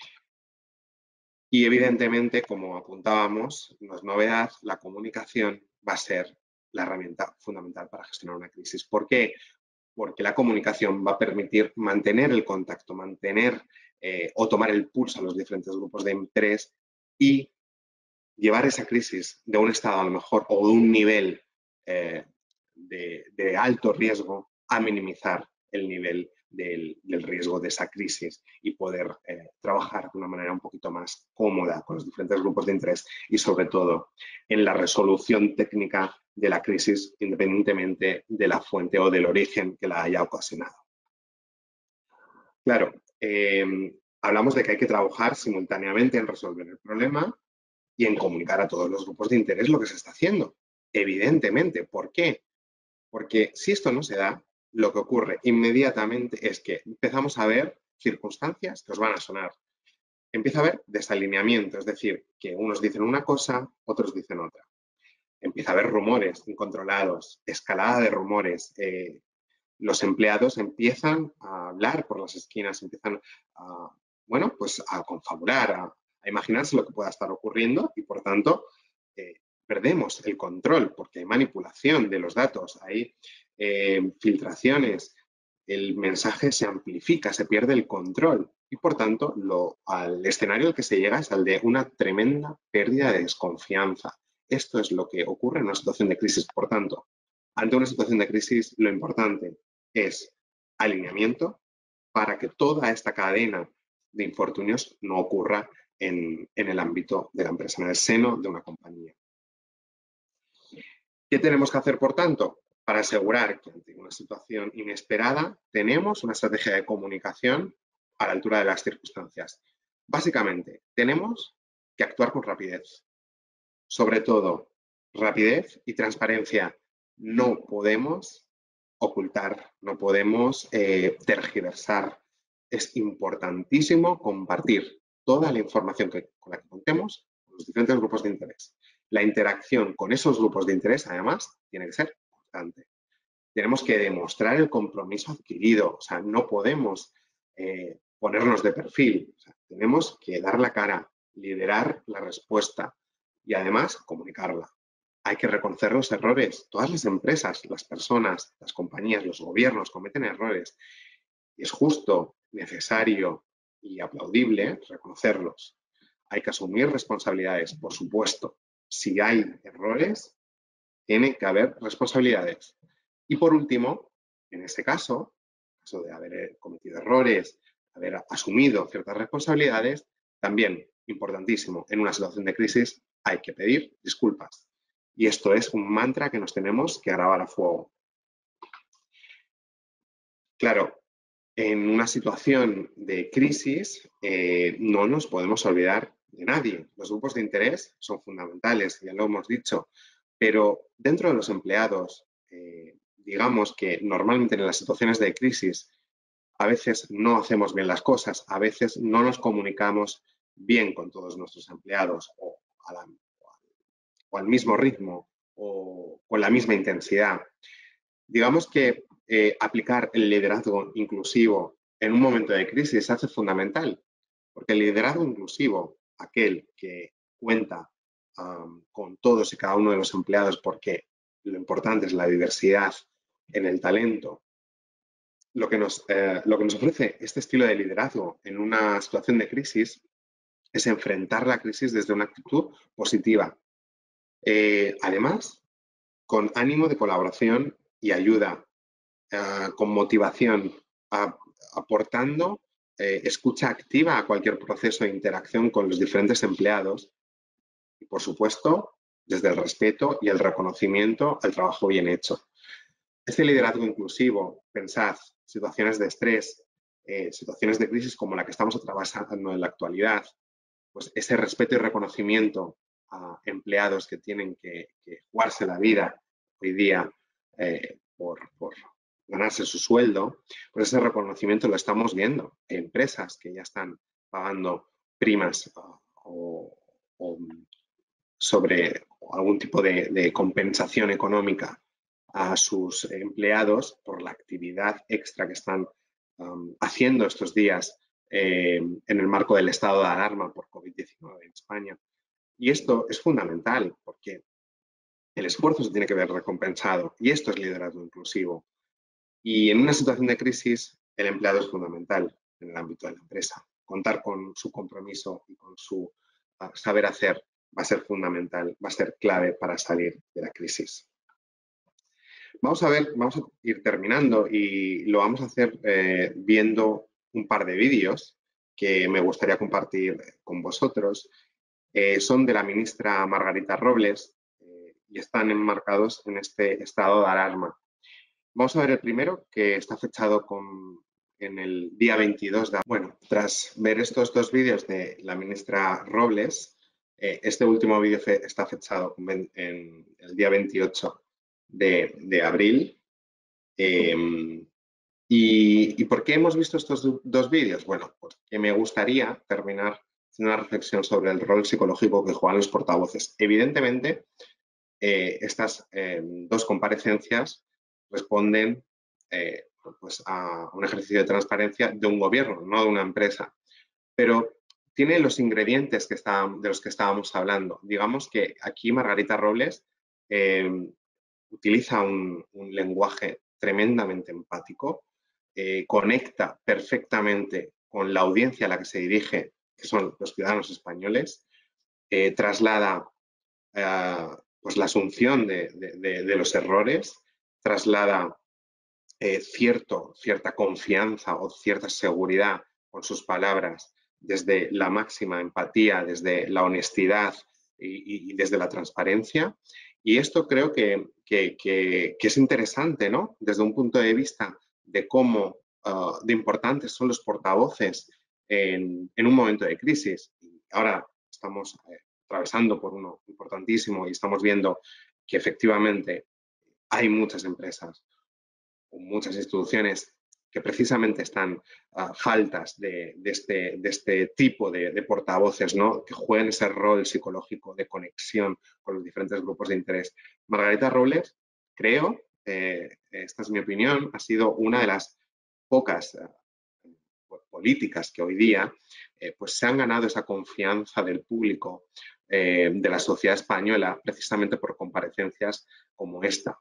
Y evidentemente, como apuntábamos, no es novedad, la comunicación va a ser la herramienta fundamental para gestionar una crisis. ¿Por qué? Porque la comunicación va a permitir mantener el contacto, mantener eh, o tomar el pulso a los diferentes grupos de interés y llevar esa crisis de un estado a lo mejor o de un nivel eh, de, de alto riesgo a minimizar el nivel del, del riesgo de esa crisis y poder eh, trabajar de una manera un poquito más cómoda con los diferentes grupos de interés y sobre todo en la resolución técnica de la crisis independientemente de la fuente o del origen que la haya ocasionado. Claro, eh, hablamos de que hay que trabajar simultáneamente en resolver el problema y en comunicar a todos los grupos de interés lo que se está haciendo. Evidentemente, ¿por qué? Porque si esto no se da, lo que ocurre inmediatamente es que empezamos a ver circunstancias que os van a sonar. Empieza a haber desalineamiento, es decir, que unos dicen una cosa, otros dicen otra. Empieza a haber rumores incontrolados, escalada de rumores. Eh, los empleados empiezan a hablar por las esquinas, empiezan a, bueno, pues a confabular, a, a imaginarse lo que pueda estar ocurriendo y, por tanto, eh, perdemos el control porque hay manipulación de los datos, hay eh, filtraciones, el mensaje se amplifica, se pierde el control y, por tanto, lo, al escenario al que se llega es al de una tremenda pérdida de desconfianza. Esto es lo que ocurre en una situación de crisis. Por tanto, ante una situación de crisis, lo importante es alineamiento para que toda esta cadena de infortunios no ocurra en, en el ámbito de la empresa, en el seno de una compañía. ¿Qué tenemos que hacer, por tanto? Para asegurar que ante una situación inesperada tenemos una estrategia de comunicación a la altura de las circunstancias. Básicamente, tenemos que actuar con rapidez. Sobre todo, rapidez y transparencia. No podemos ocultar, no podemos eh, tergiversar. Es importantísimo compartir toda la información que, con la que contemos con los diferentes grupos de interés. La interacción con esos grupos de interés, además, tiene que ser constante. Tenemos que demostrar el compromiso adquirido, o sea, no podemos eh, ponernos de perfil, o sea, tenemos que dar la cara, liderar la respuesta y además comunicarla. Hay que reconocer los errores. Todas las empresas, las personas, las compañías, los gobiernos cometen errores. Y es justo, necesario y aplaudible reconocerlos. Hay que asumir responsabilidades, por supuesto. Si hay errores, tiene que haber responsabilidades. Y por último, en este caso, caso de haber cometido errores, haber asumido ciertas responsabilidades, también importantísimo, en una situación de crisis hay que pedir disculpas. Y esto es un mantra que nos tenemos que grabar a fuego. Claro, en una situación de crisis eh, no nos podemos olvidar de nadie. Los grupos de interés son fundamentales, ya lo hemos dicho, pero dentro de los empleados, eh, digamos que normalmente en las situaciones de crisis a veces no hacemos bien las cosas, a veces no nos comunicamos bien con todos nuestros empleados o, a la, o al mismo ritmo o con la misma intensidad. Digamos que eh, aplicar el liderazgo inclusivo en un momento de crisis se hace fundamental, porque el liderazgo inclusivo aquel que cuenta um, con todos y cada uno de los empleados, porque lo importante es la diversidad en el talento. Lo que nos, eh, lo que nos ofrece este estilo de liderazgo en una situación de crisis es enfrentar la crisis desde una actitud positiva. Eh, además, con ánimo de colaboración y ayuda, uh, con motivación, a, aportando eh, escucha activa a cualquier proceso de interacción con los diferentes empleados y, por supuesto, desde el respeto y el reconocimiento al trabajo bien hecho. Este liderazgo inclusivo, pensad, situaciones de estrés, eh, situaciones de crisis como la que estamos atravesando en la actualidad, pues ese respeto y reconocimiento a empleados que tienen que, que jugarse la vida hoy día eh, por, por ganarse su sueldo, pues ese reconocimiento lo estamos viendo. Hay empresas que ya están pagando primas uh, o, o sobre algún tipo de, de compensación económica a sus empleados por la actividad extra que están um, haciendo estos días eh, en el marco del estado de alarma por COVID diecinueve en España. Y esto es fundamental porque el esfuerzo se tiene que ver recompensado y esto es liderazgo inclusivo. Y en una situación de crisis, el empleado es fundamental en el ámbito de la empresa. Contar con su compromiso y con su uh, saber hacer va a ser fundamental, va a ser clave para salir de la crisis. Vamos a ver, vamos a ir terminando y lo vamos a hacer eh, viendo un par de vídeos que me gustaría compartir con vosotros. Eh, son de la ministra Margarita Robles eh, y están enmarcados en este estado de alarma. Vamos a ver el primero, que está fechado con, en el día veintidós de abril. Bueno, tras ver estos dos vídeos de la ministra Robles, eh, este último vídeo fe, está fechado en, en el día veintiocho de, de abril. Eh, y, ¿Y por qué hemos visto estos dos vídeos? Bueno, porque me gustaría terminar haciendo una reflexión sobre el rol psicológico que juegan los portavoces. Evidentemente, eh, estas eh, dos comparecencias responden eh, pues a un ejercicio de transparencia de un gobierno, no de una empresa. Pero tiene los ingredientes que está, de los que estábamos hablando. Digamos que aquí Margarita Robles eh, utiliza un, un lenguaje tremendamente empático, eh, conecta perfectamente con la audiencia a la que se dirige, que son los ciudadanos españoles, eh, traslada eh, pues la asunción de, de, de los errores, traslada eh, cierto, cierta confianza o cierta seguridad con sus palabras desde la máxima empatía, desde la honestidad y, y desde la transparencia. Y esto creo que, que, que, que es interesante, ¿no? Desde un punto de vista de cómo uh, de importantes son los portavoces en, en un momento de crisis. Y ahora estamos eh, atravesando por uno importantísimo y estamos viendo que efectivamente hay muchas empresas o muchas instituciones que precisamente están uh, faltas de, de, este, de este tipo de, de portavoces, ¿no? Que jueguen ese rol psicológico de conexión con los diferentes grupos de interés. Margarita Robles, creo, eh, esta es mi opinión, ha sido una de las pocas uh, políticas que hoy día eh, pues se han ganado esa confianza del público, eh, de la sociedad española, precisamente por comparecencias como esta.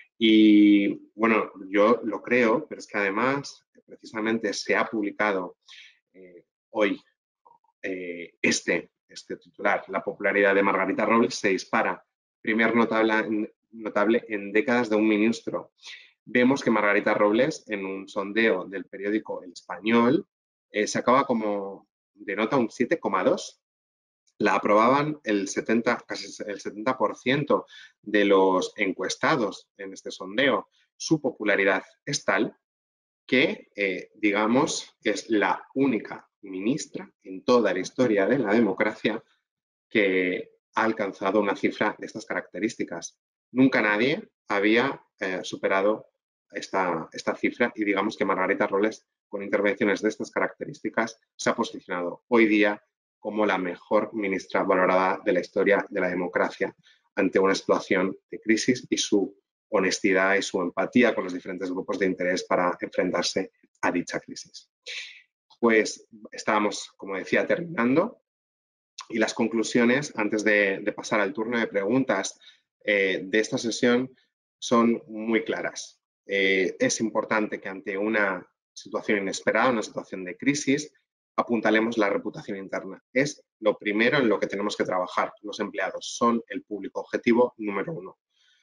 Y bueno, yo lo creo, pero es que además precisamente se ha publicado eh, hoy eh, este, este titular. La popularidad de Margarita Robles se dispara. Primer notable, notable en décadas de un ministro. Vemos que Margarita Robles, en un sondeo del periódico El Español, eh, se acaba como de nota un siete coma dos. La aprobaban el setenta, casi el setenta por ciento de los encuestados en este sondeo. Su popularidad es tal que, eh, digamos, es la única ministra en toda la historia de la democracia que ha alcanzado una cifra de estas características. Nunca nadie había eh, superado esta, esta cifra y digamos que Margarita Robles, con intervenciones de estas características, se ha posicionado hoy día como la mejor ministra valorada de la historia de la democracia ante una situación de crisis y su honestidad y su empatía con los diferentes grupos de interés para enfrentarse a dicha crisis. Pues estábamos, como decía, terminando. Y las conclusiones, antes de, de pasar al turno de preguntas eh, de esta sesión, son muy claras. Eh, es importante que ante una situación inesperada, una situación de crisis, apuntalemos la reputación interna. Es lo primero en lo que tenemos que trabajar. Los empleados son el público objetivo número uno.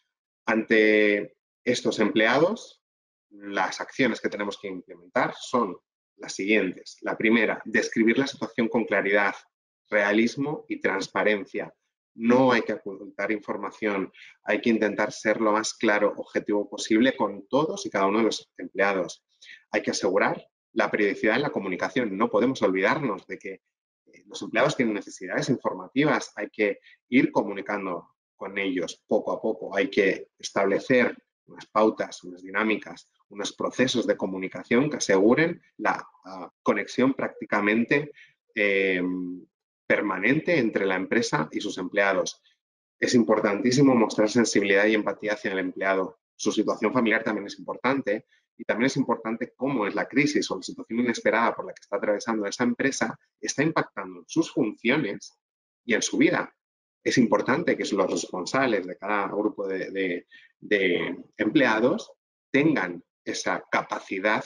Ante estos empleados, las acciones que tenemos que implementar son las siguientes. La primera, describir la situación con claridad, realismo y transparencia. No hay que ocultar información, hay que intentar ser lo más claro, objetivo posible con todos y cada uno de los empleados. Hay que asegurar la periodicidad en la comunicación. No podemos olvidarnos de que los empleados tienen necesidades informativas, hay que ir comunicando con ellos poco a poco, hay que establecer unas pautas, unas dinámicas, unos procesos de comunicación que aseguren la uh, conexión prácticamente eh, permanente entre la empresa y sus empleados. Es importantísimo mostrar sensibilidad y empatía hacia el empleado. Su situación familiar también es importante y también es importante cómo es la crisis o la situación inesperada por la que está atravesando esa empresa está impactando en sus funciones y en su vida. Es importante que los responsables de cada grupo de, de, de empleados tengan esa capacidad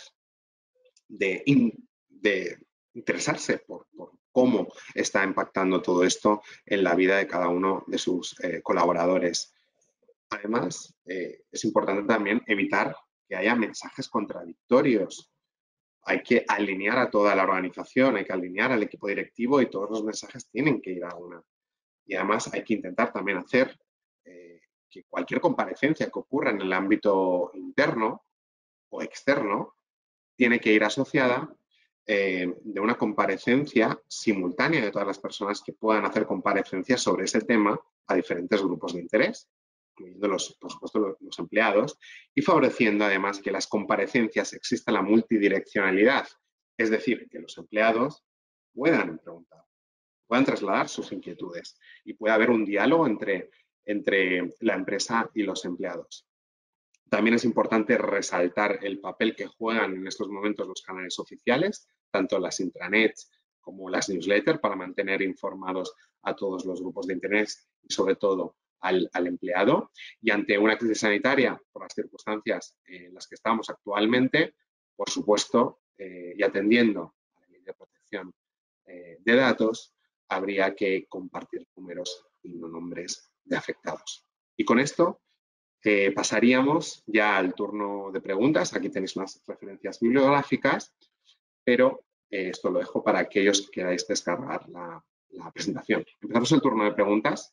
de, in, de interesarse por, por cómo está impactando todo esto en la vida de cada uno de sus eh, colaboradores. Además, eh, es importante también evitar que haya mensajes contradictorios. Hay que alinear a toda la organización, hay que alinear al equipo directivo y todos los mensajes tienen que ir a una. Y además hay que intentar también hacer eh, que cualquier comparecencia que ocurra en el ámbito interno o externo tiene que ir asociada eh, de una comparecencia simultánea de todas las personas que puedan hacer comparecencias sobre ese tema a diferentes grupos de interés, incluyendo los, por supuesto, los, los empleados, y favoreciendo además que las comparecencias exista la multidireccionalidad, es decir, que los empleados puedan preguntar, puedan trasladar sus inquietudes y pueda haber un diálogo entre, entre la empresa y los empleados. También es importante resaltar el papel que juegan en estos momentos los canales oficiales, tanto las intranets como las newsletters, para mantener informados a todos los grupos de interés y sobre todo al, al empleado. Y ante una crisis sanitaria, por las circunstancias en las que estamos actualmente, por supuesto, eh, y atendiendo a la ley de protección eh, de datos, habría que compartir números y no nombres de afectados. Y con esto Eh, pasaríamos ya al turno de preguntas. Aquí tenéis unas referencias bibliográficas, pero eh, esto lo dejo para aquellos que queráis descargar la, la presentación. Empezamos el turno de preguntas.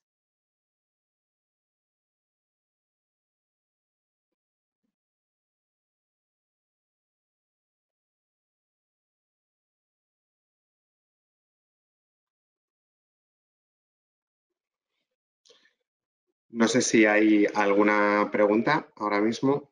No sé si hay alguna pregunta ahora mismo.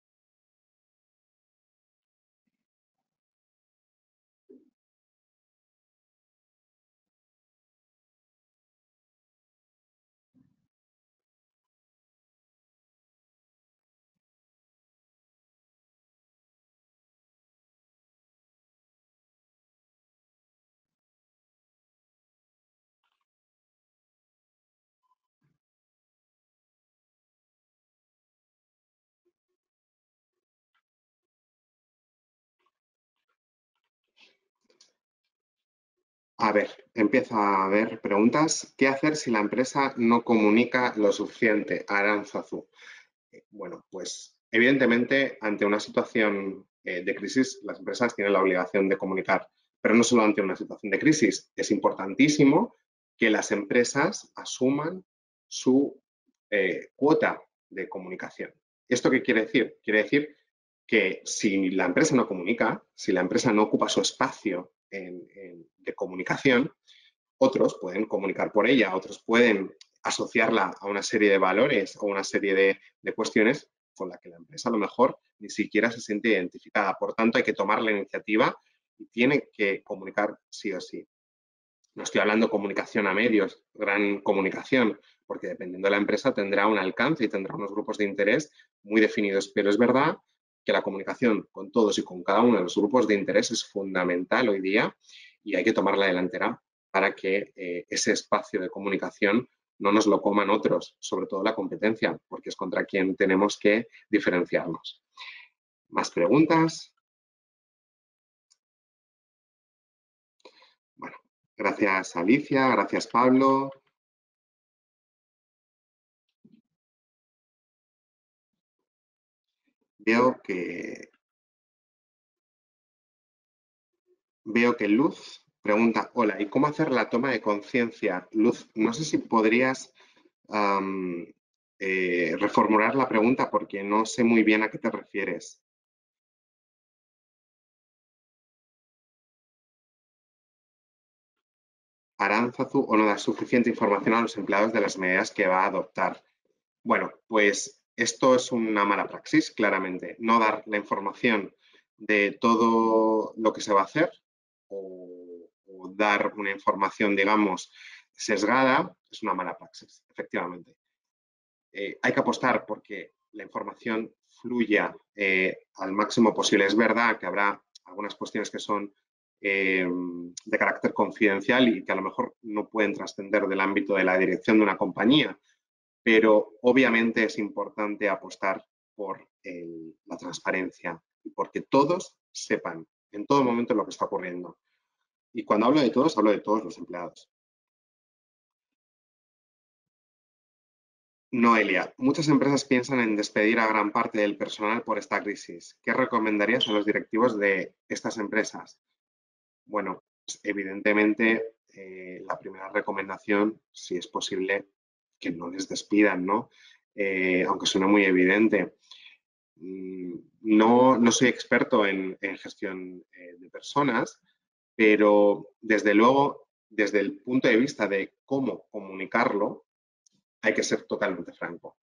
A ver, empieza a haber preguntas. ¿Qué hacer si la empresa no comunica lo suficiente? Aránzazu. Bueno, pues evidentemente ante una situación eh, de crisis las empresas tienen la obligación de comunicar, pero no solo ante una situación de crisis. Es importantísimo que las empresas asuman su eh, cuota de comunicación. ¿Esto qué quiere decir? Quiere decir que si la empresa no comunica, si la empresa no ocupa su espacio en, en, de comunicación, otros pueden comunicar por ella, otros pueden asociarla a una serie de valores o una serie de, de cuestiones con la que la empresa a lo mejor ni siquiera se siente identificada. Por tanto, hay que tomar la iniciativa y tiene que comunicar sí o sí. No estoy hablando de comunicación a medios, gran comunicación, porque dependiendo de la empresa tendrá un alcance y tendrá unos grupos de interés muy definidos, pero es verdad que la comunicación con todos y con cada uno de los grupos de interés es fundamental hoy día y hay que tomar la delantera para que eh, ese espacio de comunicación no nos lo coman otros, sobre todo la competencia, porque es contra quien tenemos que diferenciarnos. ¿Más preguntas? Bueno, gracias Alicia, gracias Pablo. Veo que, veo que Luz pregunta, hola, ¿y cómo hacer la toma de conciencia? Luz, no sé si podrías um, eh, reformular la pregunta porque no sé muy bien a qué te refieres. Aránzazu o no da suficiente información a los empleados de las medidas que va a adoptar. Bueno, pues esto es una mala praxis, claramente. No dar la información de todo lo que se va a hacer o, o dar una información, digamos, sesgada, es una mala praxis, efectivamente. Eh, hay que apostar porque la información fluya eh, al máximo posible. Es verdad que habrá algunas cuestiones que son eh, de carácter confidencial y que a lo mejor no pueden trascender del ámbito de la dirección de una compañía, pero obviamente es importante apostar por el, la transparencia y porque todos sepan en todo momento lo que está ocurriendo. Y cuando hablo de todos, hablo de todos los empleados. Noelia, muchas empresas piensan en despedir a gran parte del personal por esta crisis. ¿Qué recomendarías a los directivos de estas empresas? Bueno, pues evidentemente eh, la primera recomendación, si es posible, que no les despidan, ¿no? Eh, aunque suene muy evidente. No, no soy experto en, en gestión eh, de personas, pero desde luego, desde el punto de vista de cómo comunicarlo, hay que ser totalmente franco.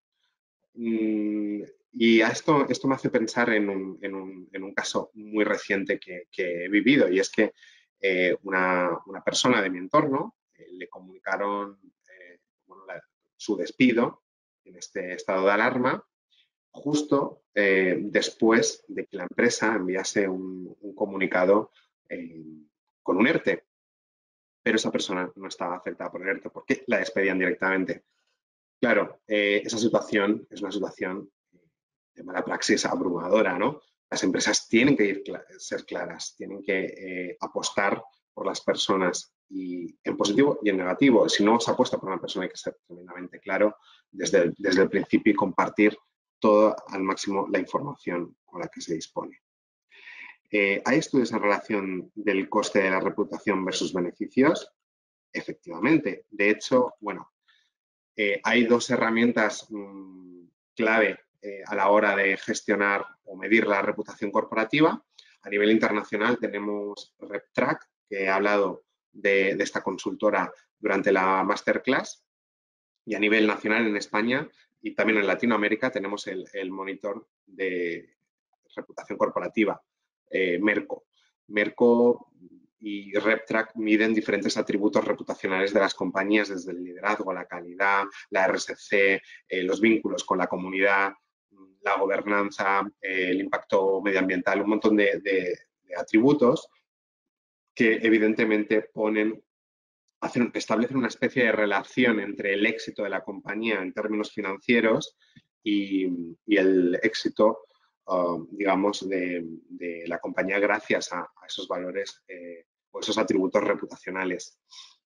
Mm, y a esto, esto me hace pensar en un, en un, en un caso muy reciente que, que, he vivido, y es que eh, una, una, persona de mi entorno eh, le comunicaron eh, bueno, la, su despido en este estado de alarma justo eh, después de que la empresa enviase un, un comunicado eh, con un ERTE. Pero esa persona no estaba afectada por el ERTE porque la despedían directamente. Claro, eh, esa situación es una situación de mala praxis abrumadora, ¿no? Las empresas tienen que ir, ser claras, tienen que eh, apostar por las personas y en positivo y en negativo. Si no se apuesta por una persona hay que ser tremendamente claro desde el, desde el principio y compartir todo al máximo la información con la que se dispone. Eh, ¿Hay estudios en relación del coste de la reputación versus beneficios? Efectivamente. De hecho, bueno, eh, hay dos herramientas mmm, clave eh, a la hora de gestionar o medir la reputación corporativa. A nivel internacional tenemos RepTrack, que he hablado de, de esta consultora durante la masterclass, y a nivel nacional en España y también en Latinoamérica tenemos el, el monitor de reputación corporativa, eh, Merco. Merco y RepTrack miden diferentes atributos reputacionales de las compañías, desde el liderazgo, la calidad, la R S C, eh, los vínculos con la comunidad, la gobernanza, eh, el impacto medioambiental, un montón de, de, de atributos que evidentemente ponen Hacen, establecen una especie de relación entre el éxito de la compañía en términos financieros y, y el éxito, uh, digamos, de, de, la compañía gracias a, a esos valores eh, o esos atributos reputacionales.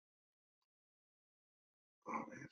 A ver.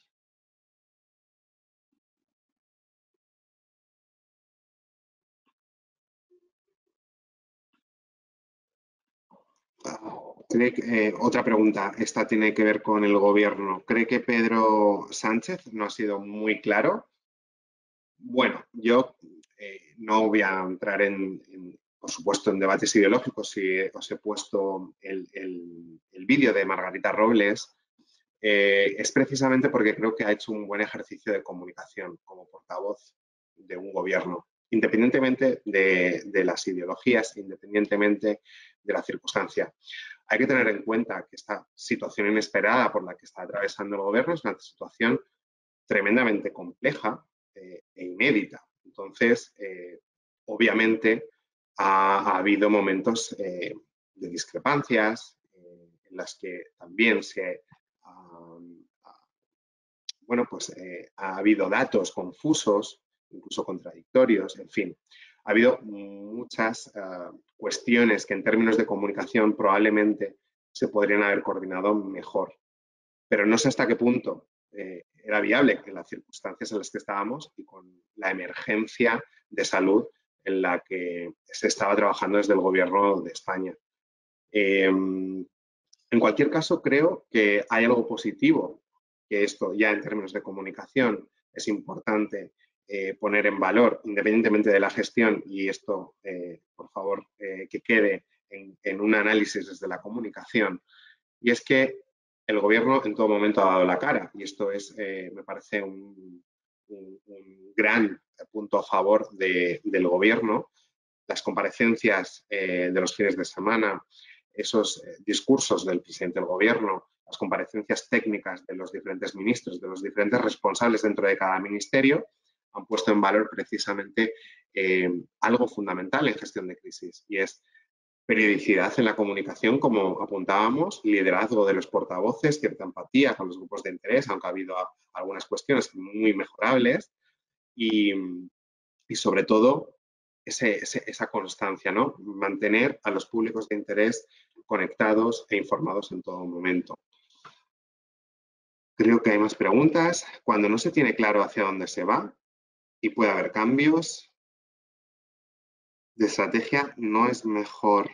¿Cree que, eh, otra pregunta, esta tiene que ver con el gobierno. ¿Cree que Pedro Sánchez no ha sido muy claro? Bueno, yo eh, no voy a entrar en, en, por supuesto, en debates ideológicos. Si os he puesto el, el, el vídeo de Margarita Robles, eh, es precisamente porque creo que ha hecho un buen ejercicio de comunicación como portavoz de un gobierno, independientemente de, de las ideologías, independientemente de la circunstancia. Hay que tener en cuenta que esta situación inesperada por la que está atravesando el gobierno es una situación tremendamente compleja eh, e inédita. Entonces, eh, obviamente, ha, ha, habido momentos eh, de discrepancias, eh, en en las que también se, um, bueno, pues, eh, ha habido datos confusos, incluso contradictorios, en fin. Ha habido muchas uh, cuestiones que en términos de comunicación probablemente se podrían haber coordinado mejor. Pero no sé hasta qué punto eh, era viable en las circunstancias en las que estábamos y con la emergencia de salud en la que se estaba trabajando desde el Gobierno de España. Eh, en cualquier caso, creo que hay algo positivo, que esto ya en términos de comunicación es importante eh, poner en valor, independientemente de la gestión, y esto, eh, por favor, eh, que quede en, en un análisis desde la comunicación, y es que el Gobierno en todo momento ha dado la cara, y esto es, eh, me parece, un, un, un gran punto a favor de, del Gobierno. Las comparecencias eh, de los fines de semana, esos eh, discursos del presidente del Gobierno, las comparecencias técnicas de los diferentes ministros, de los diferentes responsables dentro de cada ministerio, han puesto en valor precisamente eh, algo fundamental en gestión de crisis, y es periodicidad en la comunicación, como apuntábamos, liderazgo de los portavoces, cierta empatía con los grupos de interés, aunque ha habido algunas cuestiones muy mejorables, y, y sobre todo ese, ese, esa constancia, ¿no? Mantener a los públicos de interés conectados e informados en todo momento. Creo que hay más preguntas. Cuando no se tiene claro hacia dónde se va y puede haber cambios de estrategia, no es mejor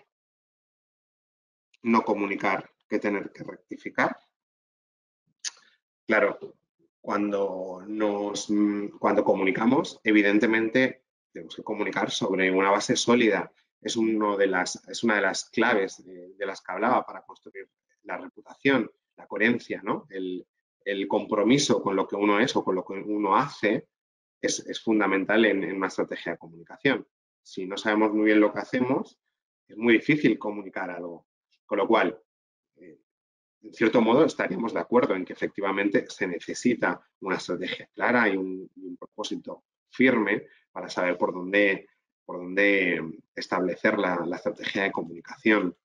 no comunicar que tener que rectificar. Claro, cuando, nos, cuando comunicamos, evidentemente tenemos que comunicar sobre una base sólida. Es, uno de las, es una de las claves de, de las que hablaba para construir la reputación, la coherencia, ¿no? El, el compromiso con lo que uno es o con lo que uno hace es, es fundamental en, en una estrategia de comunicación. Si no sabemos muy bien lo que hacemos, es muy difícil comunicar algo. Con lo cual, eh, en cierto modo, estaríamos de acuerdo en que efectivamente se necesita una estrategia clara y un, y un propósito firme para saber por dónde, por dónde establecer la, la estrategia de comunicación.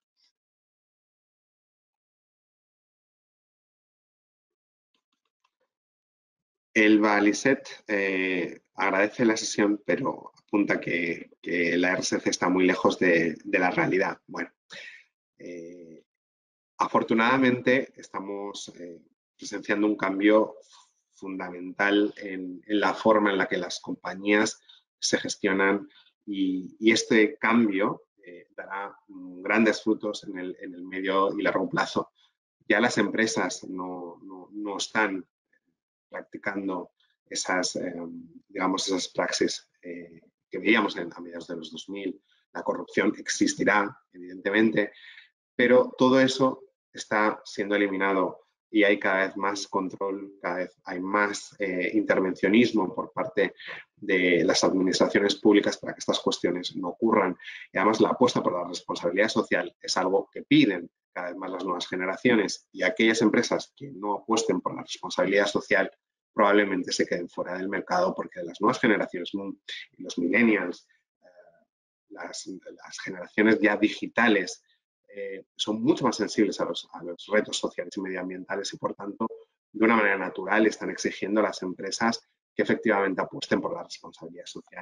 Elba Lisset eh, agradece la sesión, pero apunta que, que la R S C está muy lejos de, de la realidad. Bueno, eh, afortunadamente estamos eh, presenciando un cambio fundamental en, en la forma en la que las compañías se gestionan y, y este cambio eh, dará mm, grandes frutos en el, en el medio y largo plazo. Ya las empresas no, no, no están practicando esas, eh, digamos, esas praxis eh, que veíamos en, a mediados de los dos mil. La corrupción existirá, evidentemente, pero todo eso está siendo eliminado y hay cada vez más control, cada vez hay más eh, intervencionismo por parte de las administraciones públicas para que estas cuestiones no ocurran. Y además la apuesta por la responsabilidad social es algo que piden cada vez más las nuevas generaciones, y aquellas empresas que no apuesten por la responsabilidad social probablemente se queden fuera del mercado, porque las nuevas generaciones y los millennials, eh, las, las generaciones ya digitales, Eh, son mucho más sensibles a los, a los retos sociales y medioambientales y, por tanto, de una manera natural están exigiendo a las empresas que efectivamente apuesten por la responsabilidad social.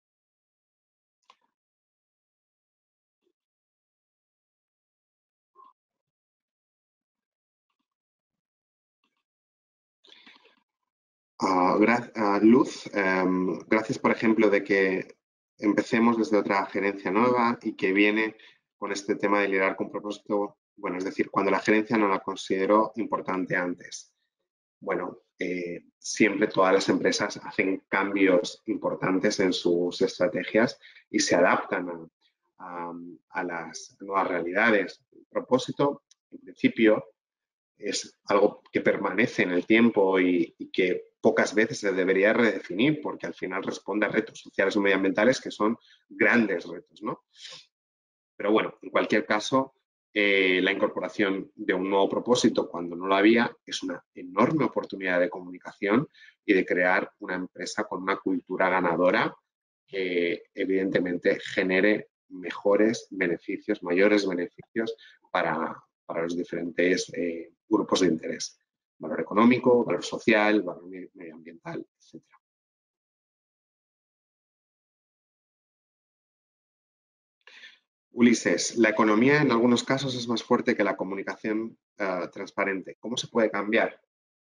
Uh, gra uh, Luz, um, gracias, por ejemplo, de que empecemos desde otra gerencia nueva y que viene con este tema de liderar con propósito, bueno, es decir, cuando la gerencia no la consideró importante antes. Bueno, eh, siempre todas las empresas hacen cambios importantes en sus estrategias y se adaptan a, a, a las nuevas realidades. El propósito, en principio, es algo que permanece en el tiempo y, y que pocas veces se debería redefinir, porque al final responde a retos sociales o medioambientales que son grandes retos, ¿no? Pero bueno, en cualquier caso, eh, la incorporación de un nuevo propósito cuando no lo había es una enorme oportunidad de comunicación y de crear una empresa con una cultura ganadora que evidentemente genere mejores beneficios, mayores beneficios para, para los diferentes eh, grupos de interés. Valor económico, valor social, valor medioambiental, etcétera. Ulises, la economía en algunos casos es más fuerte que la comunicación uh, transparente. ¿Cómo se puede cambiar?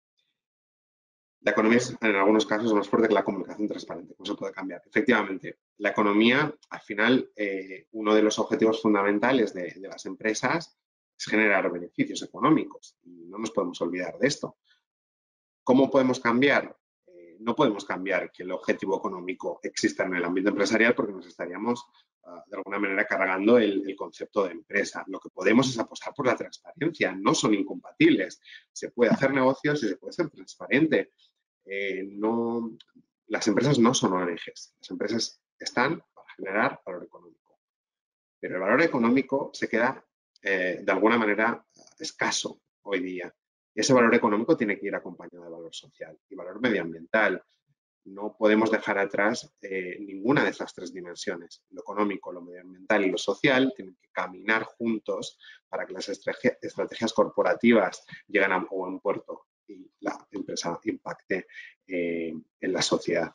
La economía es, en algunos casos es más fuerte que la comunicación transparente. ¿Cómo se puede cambiar? Efectivamente, la economía, al final, eh, uno de los objetivos fundamentales de, de las empresas es generar beneficios económicos y no nos podemos olvidar de esto. ¿Cómo podemos cambiar? Eh, no podemos cambiar que el objetivo económico exista en el ámbito empresarial porque nos estaríamos, uh, de alguna manera, cargando el, el concepto de empresa. Lo que podemos es apostar por la transparencia. No son incompatibles. Se puede hacer negocios y se puede ser transparente. Eh, no, las empresas no son O N Ges. Las empresas están para generar valor económico. Pero el valor económico se queda, eh, de alguna manera, escaso hoy día. Ese valor económico tiene que ir acompañado de valor social y valor medioambiental. No podemos dejar atrás eh, ninguna de esas tres dimensiones. Lo económico, lo medioambiental y lo social tienen que caminar juntos para que las estrategias, estrategias corporativas lleguen a buen puerto y la empresa impacte eh, en la sociedad.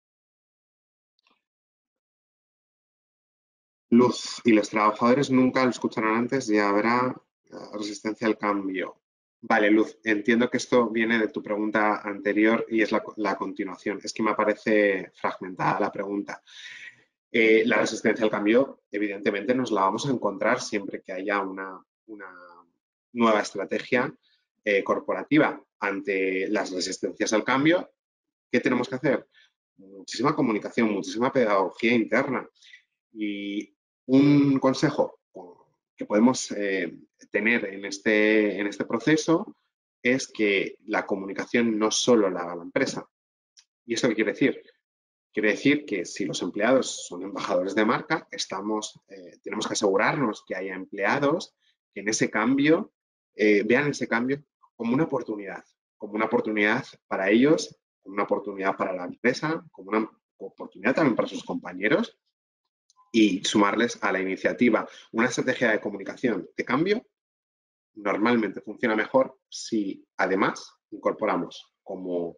Luz, y los trabajadores nunca lo escucharán antes y habrá resistencia al cambio. Vale, Luz, entiendo que esto viene de tu pregunta anterior y es la, la continuación. Es que me parece fragmentada la pregunta. Eh, la resistencia al cambio, evidentemente, nos la vamos a encontrar siempre que haya una, una nueva estrategia eh, corporativa. Ante las resistencias al cambio, ¿qué tenemos que hacer? Muchísima comunicación, muchísima pedagogía interna. Y un consejo que podemos eh, tener en este, en este proceso es que la comunicación no solo la haga la empresa. ¿Y esto qué quiere decir? Quiere decir que si los empleados son embajadores de marca, estamos, eh, tenemos que asegurarnos que haya empleados que en ese cambio eh, vean ese cambio como una oportunidad, como una oportunidad para ellos, como una oportunidad para la empresa, como una oportunidad también para sus compañeros y sumarles a la iniciativa. Una estrategia de comunicación de cambio normalmente funciona mejor si además incorporamos como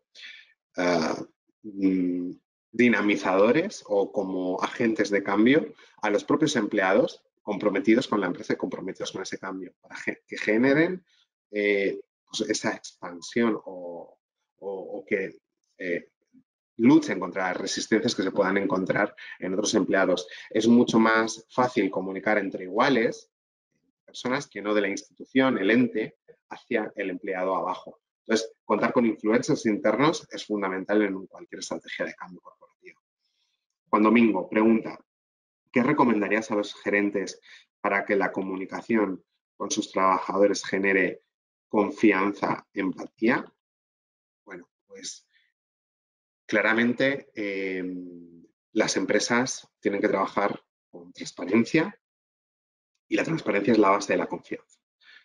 uh, dinamizadores o como agentes de cambio a los propios empleados comprometidos con la empresa y comprometidos con ese cambio para que generen eh, pues esa expansión o, o, o que eh, luchen contra las resistencias que se puedan encontrar en otros empleados. Es mucho más fácil comunicar entre iguales, personas, que no de la institución, el ente, hacia el empleado abajo. Entonces, contar con influencers internos es fundamental en cualquier estrategia de cambio corporativo. Juan Domingo pregunta, ¿qué recomendarías a los gerentes para que la comunicación con sus trabajadores genere confianza, empatía? Bueno, pues claramente eh, las empresas tienen que trabajar con transparencia y la transparencia es la base de la confianza.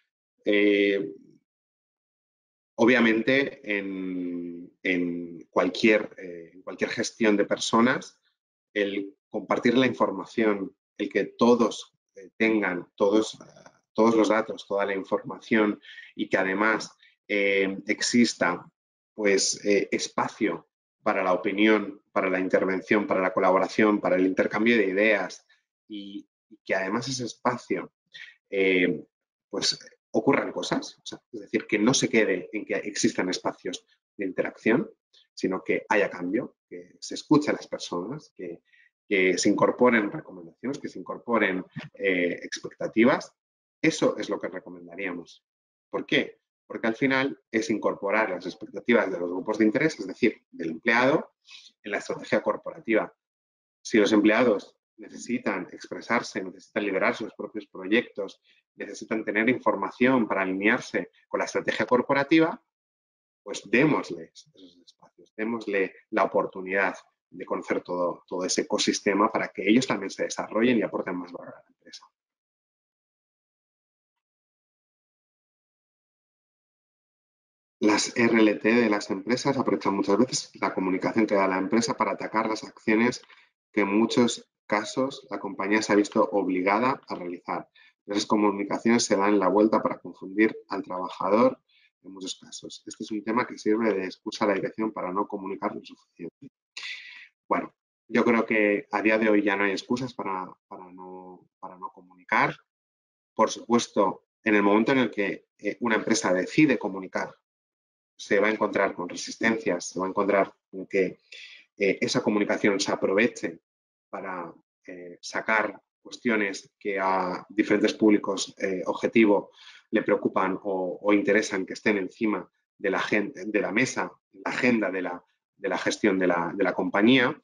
Eh, obviamente, en, en, cualquier, eh, en cualquier gestión de personas, el compartir la información, el que todos eh, tengan todos, uh, todos los datos, toda la información y que además eh, exista pues, eh, espacio para la opinión, para la intervención, para la colaboración, para el intercambio de ideas y, y que además ese espacio eh, pues ocurran cosas, o sea, es decir, que no se quede en que existan espacios de interacción, sino que haya cambio, que se escuche a las personas, que, que se incorporen recomendaciones, que se incorporen eh, expectativas. Eso es lo que recomendaríamos. ¿Por qué? Porque al final es incorporar las expectativas de los grupos de interés, es decir, del empleado, en la estrategia corporativa. Si los empleados necesitan expresarse, necesitan liderar sus propios proyectos, necesitan tener información para alinearse con la estrategia corporativa, pues démosle esos espacios, démosle la oportunidad de conocer todo, todo ese ecosistema para que ellos también se desarrollen y aporten más valor a la empresa. Las R L T de las empresas aprovechan muchas veces la comunicación que da la empresa para atacar las acciones que en muchos casos la compañía se ha visto obligada a realizar. Esas comunicaciones se dan la vuelta para confundir al trabajador en muchos casos. Este es un tema que sirve de excusa a la dirección para no comunicar lo suficiente. Bueno, yo creo que a día de hoy ya no hay excusas para, para, no, para no comunicar. Por supuesto, en el momento en el que eh, una empresa decide comunicar, se va a encontrar con resistencias, se va a encontrar con que eh, esa comunicación se aproveche para eh, sacar cuestiones que a diferentes públicos eh, objetivo le preocupan o, o, interesan que estén encima de la, de la mesa, la agenda de la, de la gestión de la, de la compañía,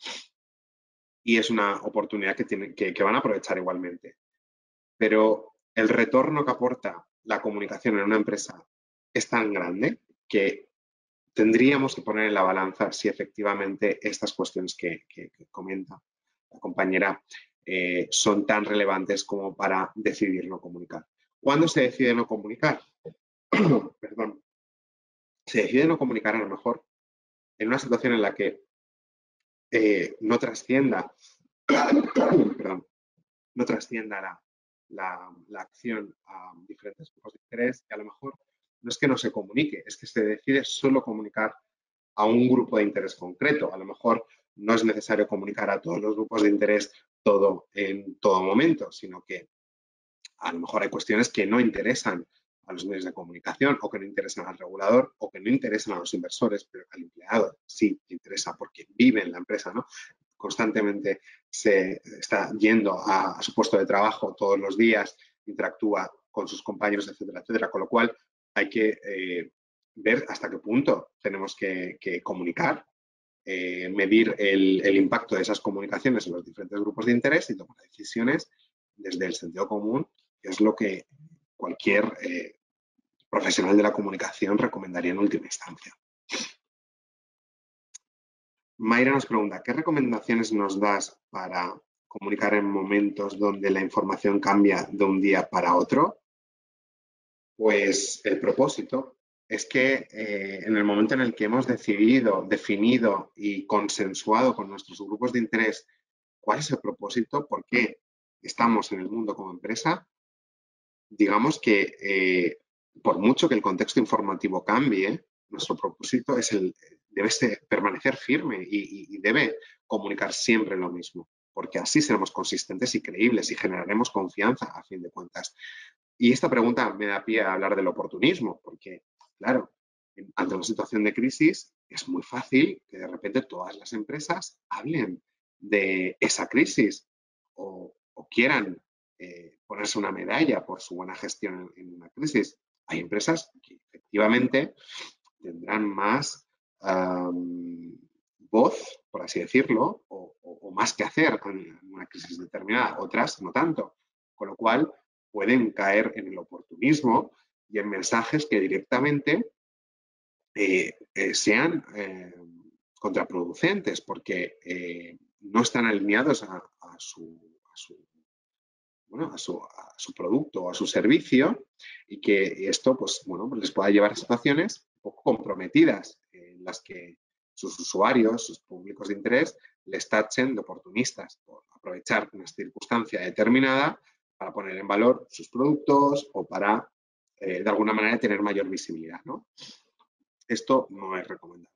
y es una oportunidad que, tiene, que, que van a aprovechar igualmente. Pero el retorno que aporta la comunicación en una empresa es tan grande que tendríamos que poner en la balanza si efectivamente estas cuestiones que, que, que comenta la compañera eh, son tan relevantes como para decidir no comunicar. ¿Cuándo se decide no comunicar? Perdón. Se decide no comunicar a lo mejor en una situación en la que eh, no trascienda, perdón, no trascienda la, la, la acción a diferentes grupos de interés, que a lo mejor no es que no se comunique, es que se decide solo comunicar a un grupo de interés concreto. A lo mejor no es necesario comunicar a todos los grupos de interés todo en todo momento, sino que a lo mejor hay cuestiones que no interesan a los medios de comunicación o que no interesan al regulador o que no interesan a los inversores, pero al empleado sí le interesa porque vive en la empresa, ¿no? Constantemente se está yendo a, a su puesto de trabajo todos los días, interactúa con sus compañeros, etcétera, etcétera, con lo cual hay que eh, ver hasta qué punto tenemos que, que comunicar, eh, medir el, el impacto de esas comunicaciones en los diferentes grupos de interés y tomar decisiones desde el sentido común, que es lo que cualquier eh, profesional de la comunicación recomendaría en última instancia. Mayra nos pregunta, ¿qué recomendaciones nos das para comunicar en momentos donde la información cambia de un día para otro? Pues el propósito es que eh, en el momento en el que hemos decidido, definido y consensuado con nuestros grupos de interés cuál es el propósito, por qué estamos en el mundo como empresa, digamos que eh, por mucho que el contexto informativo cambie, nuestro propósito es el, debe ser, permanecer firme y, y, y debe comunicar siempre lo mismo, porque así seremos consistentes y creíbles y generaremos confianza a fin de cuentas. Y esta pregunta me da pie a hablar del oportunismo, porque, claro, ante una situación de crisis es muy fácil que de repente todas las empresas hablen de esa crisis o, o quieran eh, ponerse una medalla por su buena gestión en, en una crisis. Hay empresas que efectivamente tendrán más um, voz, por así decirlo, o, o, o más que hacer en una crisis determinada, otras no tanto. Con lo cual, pueden caer en el oportunismo y en mensajes que directamente eh, eh, sean eh, contraproducentes porque eh, no están alineados a, a, su, a, su, bueno, a, su, a su producto o a su servicio y que esto pues, bueno, pues les pueda llevar a situaciones un poco comprometidas en las que sus usuarios, sus públicos de interés, les tachen de oportunistas por aprovechar una circunstancia determinada para poner en valor sus productos o para, eh, de alguna manera, tener mayor visibilidad, ¿no? Esto no es recomendable.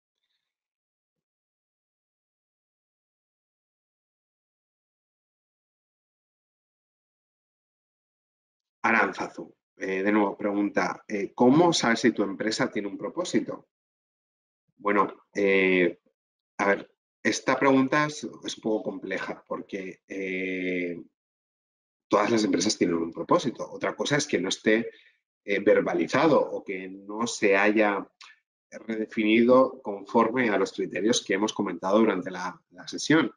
Aránzazu, eh, de nuevo, pregunta, eh, ¿cómo sabes si tu empresa tiene un propósito? Bueno, eh, a ver, esta pregunta es, es un poco compleja porque eh, todas las empresas tienen un propósito. Otra cosa es que no esté eh, verbalizado o que no se haya redefinido conforme a los criterios que hemos comentado durante la, la sesión.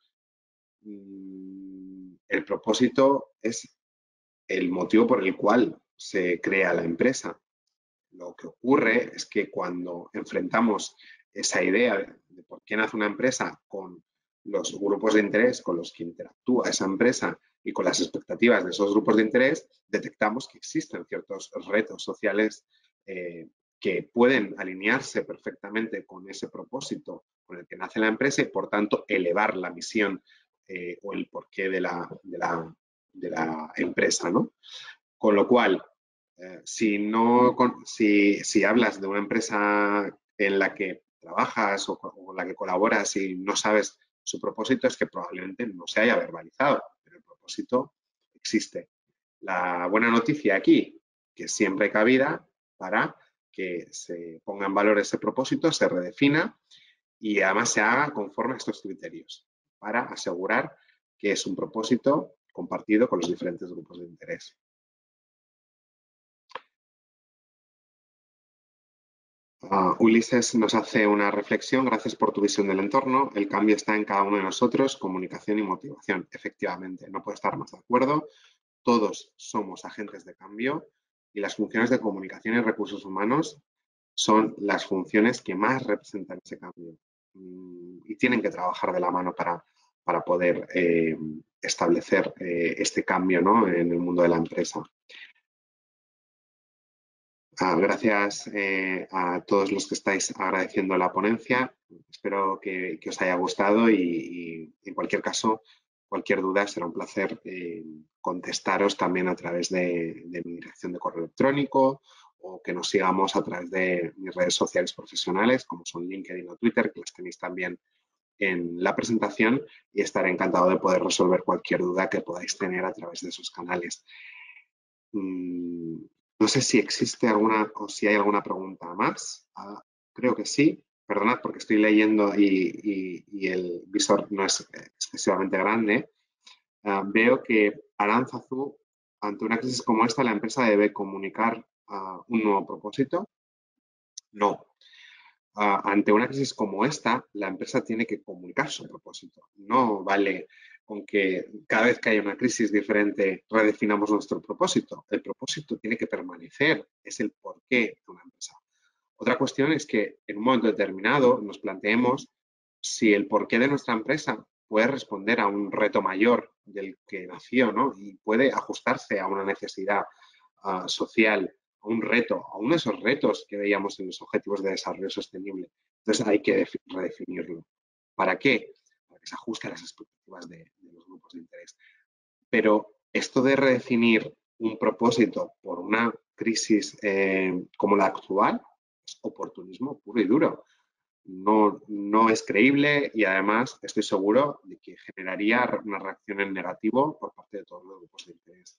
Mm, el propósito es el motivo por el cual se crea la empresa. Lo que ocurre es que cuando enfrentamos esa idea de por qué nace una empresa con los grupos de interés con los que interactúa esa empresa y con las expectativas de esos grupos de interés, detectamos que existen ciertos retos sociales eh, que pueden alinearse perfectamente con ese propósito con el que nace la empresa y, por tanto, elevar la misión eh, o el porqué de la, de la, de la empresa, ¿no? Con lo cual, eh, si, no, si, si hablas de una empresa en la que trabajas o con la que colaboras y no sabes su propósito, es que probablemente no se haya verbalizado, pero el propósito existe. La buena noticia aquí, que siempre hay cabida para que se ponga en valor ese propósito, se redefina y además se haga conforme a estos criterios para asegurar que es un propósito compartido con los diferentes grupos de interés. Uh, Ulises nos hace una reflexión. Gracias por tu visión del entorno. El cambio está en cada uno de nosotros, comunicación y motivación. Efectivamente, no puedo estar más de acuerdo. Todos somos agentes de cambio y las funciones de comunicación y recursos humanos son las funciones que más representan ese cambio y tienen que trabajar de la mano para, para poder eh, establecer eh, este cambio, ¿no?, en el mundo de la empresa. Ah, gracias eh, a todos los que estáis agradeciendo la ponencia. Espero que, que os haya gustado y, y, en cualquier caso, cualquier duda será un placer eh, contestaros también a través de, de mi dirección de correo electrónico o que nos sigamos a través de mis redes sociales profesionales, como son LinkedIn o Twitter, que las tenéis también en la presentación, y estaré encantado de poder resolver cualquier duda que podáis tener a través de esos canales. Mm, no sé si existe alguna o si hay alguna pregunta más. Ah, creo que sí. Perdonad porque estoy leyendo y, y, y el visor no es excesivamente grande. Uh, veo que Aránzazu, ante una crisis como esta, la empresa debe comunicar uh, un nuevo propósito. No. Uh, ante una crisis como esta, la empresa tiene que comunicar su propósito. No vale con que cada vez que haya una crisis diferente redefinamos nuestro propósito. El propósito tiene que permanecer, es el porqué de una empresa. Otra cuestión es que en un momento determinado nos planteemos si el porqué de nuestra empresa puede responder a un reto mayor del que nació, ¿no?, y puede ajustarse a una necesidad uh, social, a un reto, a uno de esos retos que veíamos en los Objetivos de Desarrollo Sostenible. Entonces hay que redefinirlo. ¿Para qué? Para que se ajuste a las expectativas de, de los grupos de interés. Pero esto de redefinir un propósito por una crisis eh, como la actual es oportunismo puro y duro. No, no es creíble y además estoy seguro de que generaría una reacción en negativo por parte de todos los grupos de interés.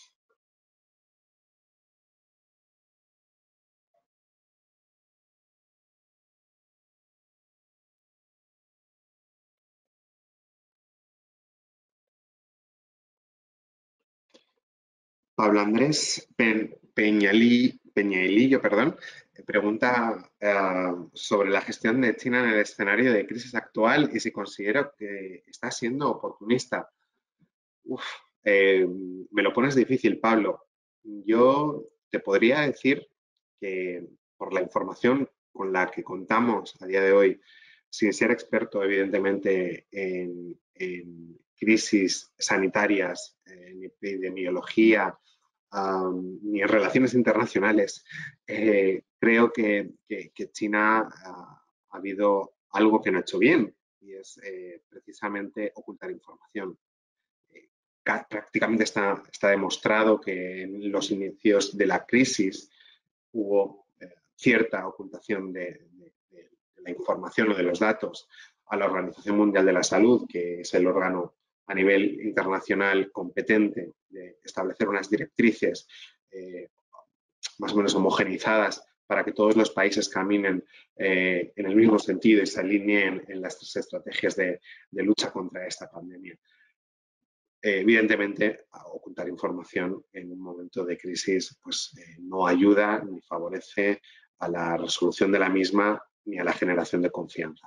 Pablo Andrés Pe Peñalí, Peñailillo, perdón, pregunta uh, sobre la gestión de China en el escenario de crisis actual y si considero que está siendo oportunista. Uf, eh, me lo pones difícil, Pablo. Yo te podría decir que por la información con la que contamos a día de hoy, sin ser experto, evidentemente, en, en crisis sanitarias, en epidemiología, um, ni en relaciones internacionales, eh, creo que, que, que China uh, ha habido algo que no ha hecho bien y es eh, precisamente ocultar información. Prácticamente está, está, demostrado que en los inicios de la crisis hubo eh, cierta ocultación de, de, de, la información o de los datos a la Organización Mundial de la Salud, que es el órgano a nivel internacional competente de establecer unas directrices eh, más o menos homogenizadas para que todos los países caminen eh, en el mismo sentido y se alineen en las tres estrategias de, de lucha contra esta pandemia. Eh, evidentemente, ocultar información en un momento de crisis pues, eh, no ayuda ni favorece a la resolución de la misma ni a la generación de confianza.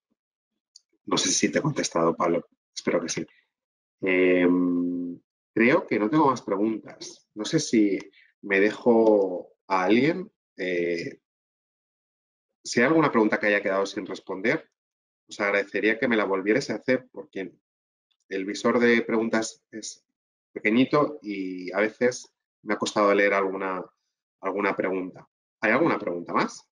No sé si te he contestado, Pablo. Espero que sí. Eh, creo que no tengo más preguntas. No sé si me dejo a alguien. Eh, si hay alguna pregunta que haya quedado sin responder, os agradecería que me la volvierais a hacer porque el visor de preguntas es pequeñito y a veces me ha costado leer alguna, alguna pregunta. ¿Hay alguna pregunta más?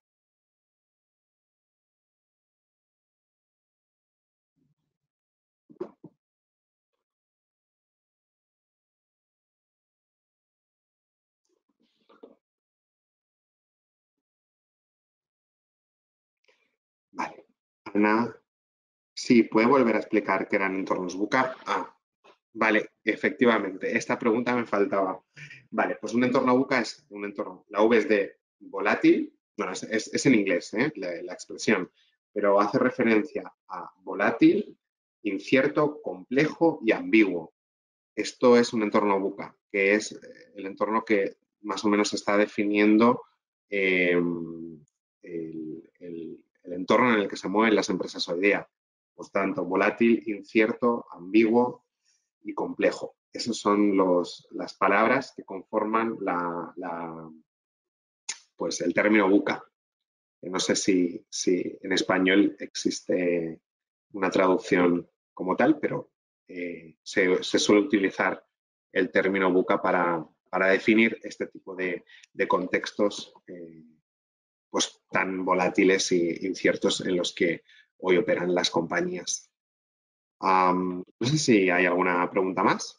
Ana, sí, ¿puede volver a explicar qué eran entornos buca? Ah, vale, efectivamente, esta pregunta me faltaba. Vale, pues un entorno buca es un entorno, la V es de volátil, bueno, es, es- es en inglés, ¿eh? la, la expresión, pero hace referencia a volátil, incierto, complejo y ambiguo. Esto es un entorno buca, que es eh, el entorno que más o menos está definiendo eh, el, el- el entorno en el que se mueven las empresas hoy día. Por tanto, volátil, incierto, ambiguo y complejo. Esas son los, las palabras que conforman la, la, pues el término buca. No sé si, si en español existe una traducción como tal, pero eh, se, se, suele utilizar el término buca para, para definir este tipo de, de contextos eh, pues, tan volátiles e inciertos en los que hoy operan las compañías. Um, no sé si hay alguna pregunta más.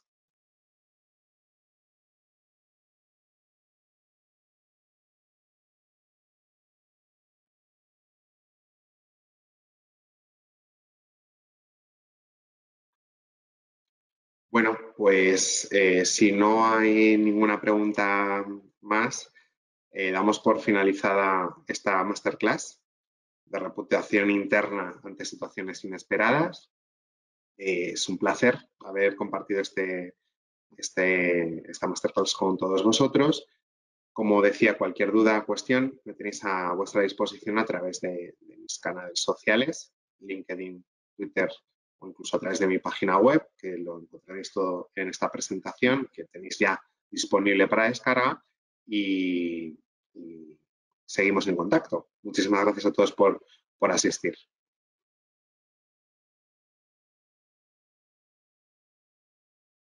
Bueno, pues eh, si no hay ninguna pregunta más, eh, damos por finalizada esta masterclass de reputación interna ante situaciones inesperadas. Eh, es un placer haber compartido este, este, esta masterclass con todos vosotros. Como decía, cualquier duda o cuestión me tenéis a vuestra disposición a través de, de mis canales sociales, LinkedIn, Twitter o incluso a través de mi página web, que lo encontraréis todo en esta presentación, que tenéis ya disponible para descarga y, y seguimos en contacto. Muchísimas gracias a todos por, por asistir.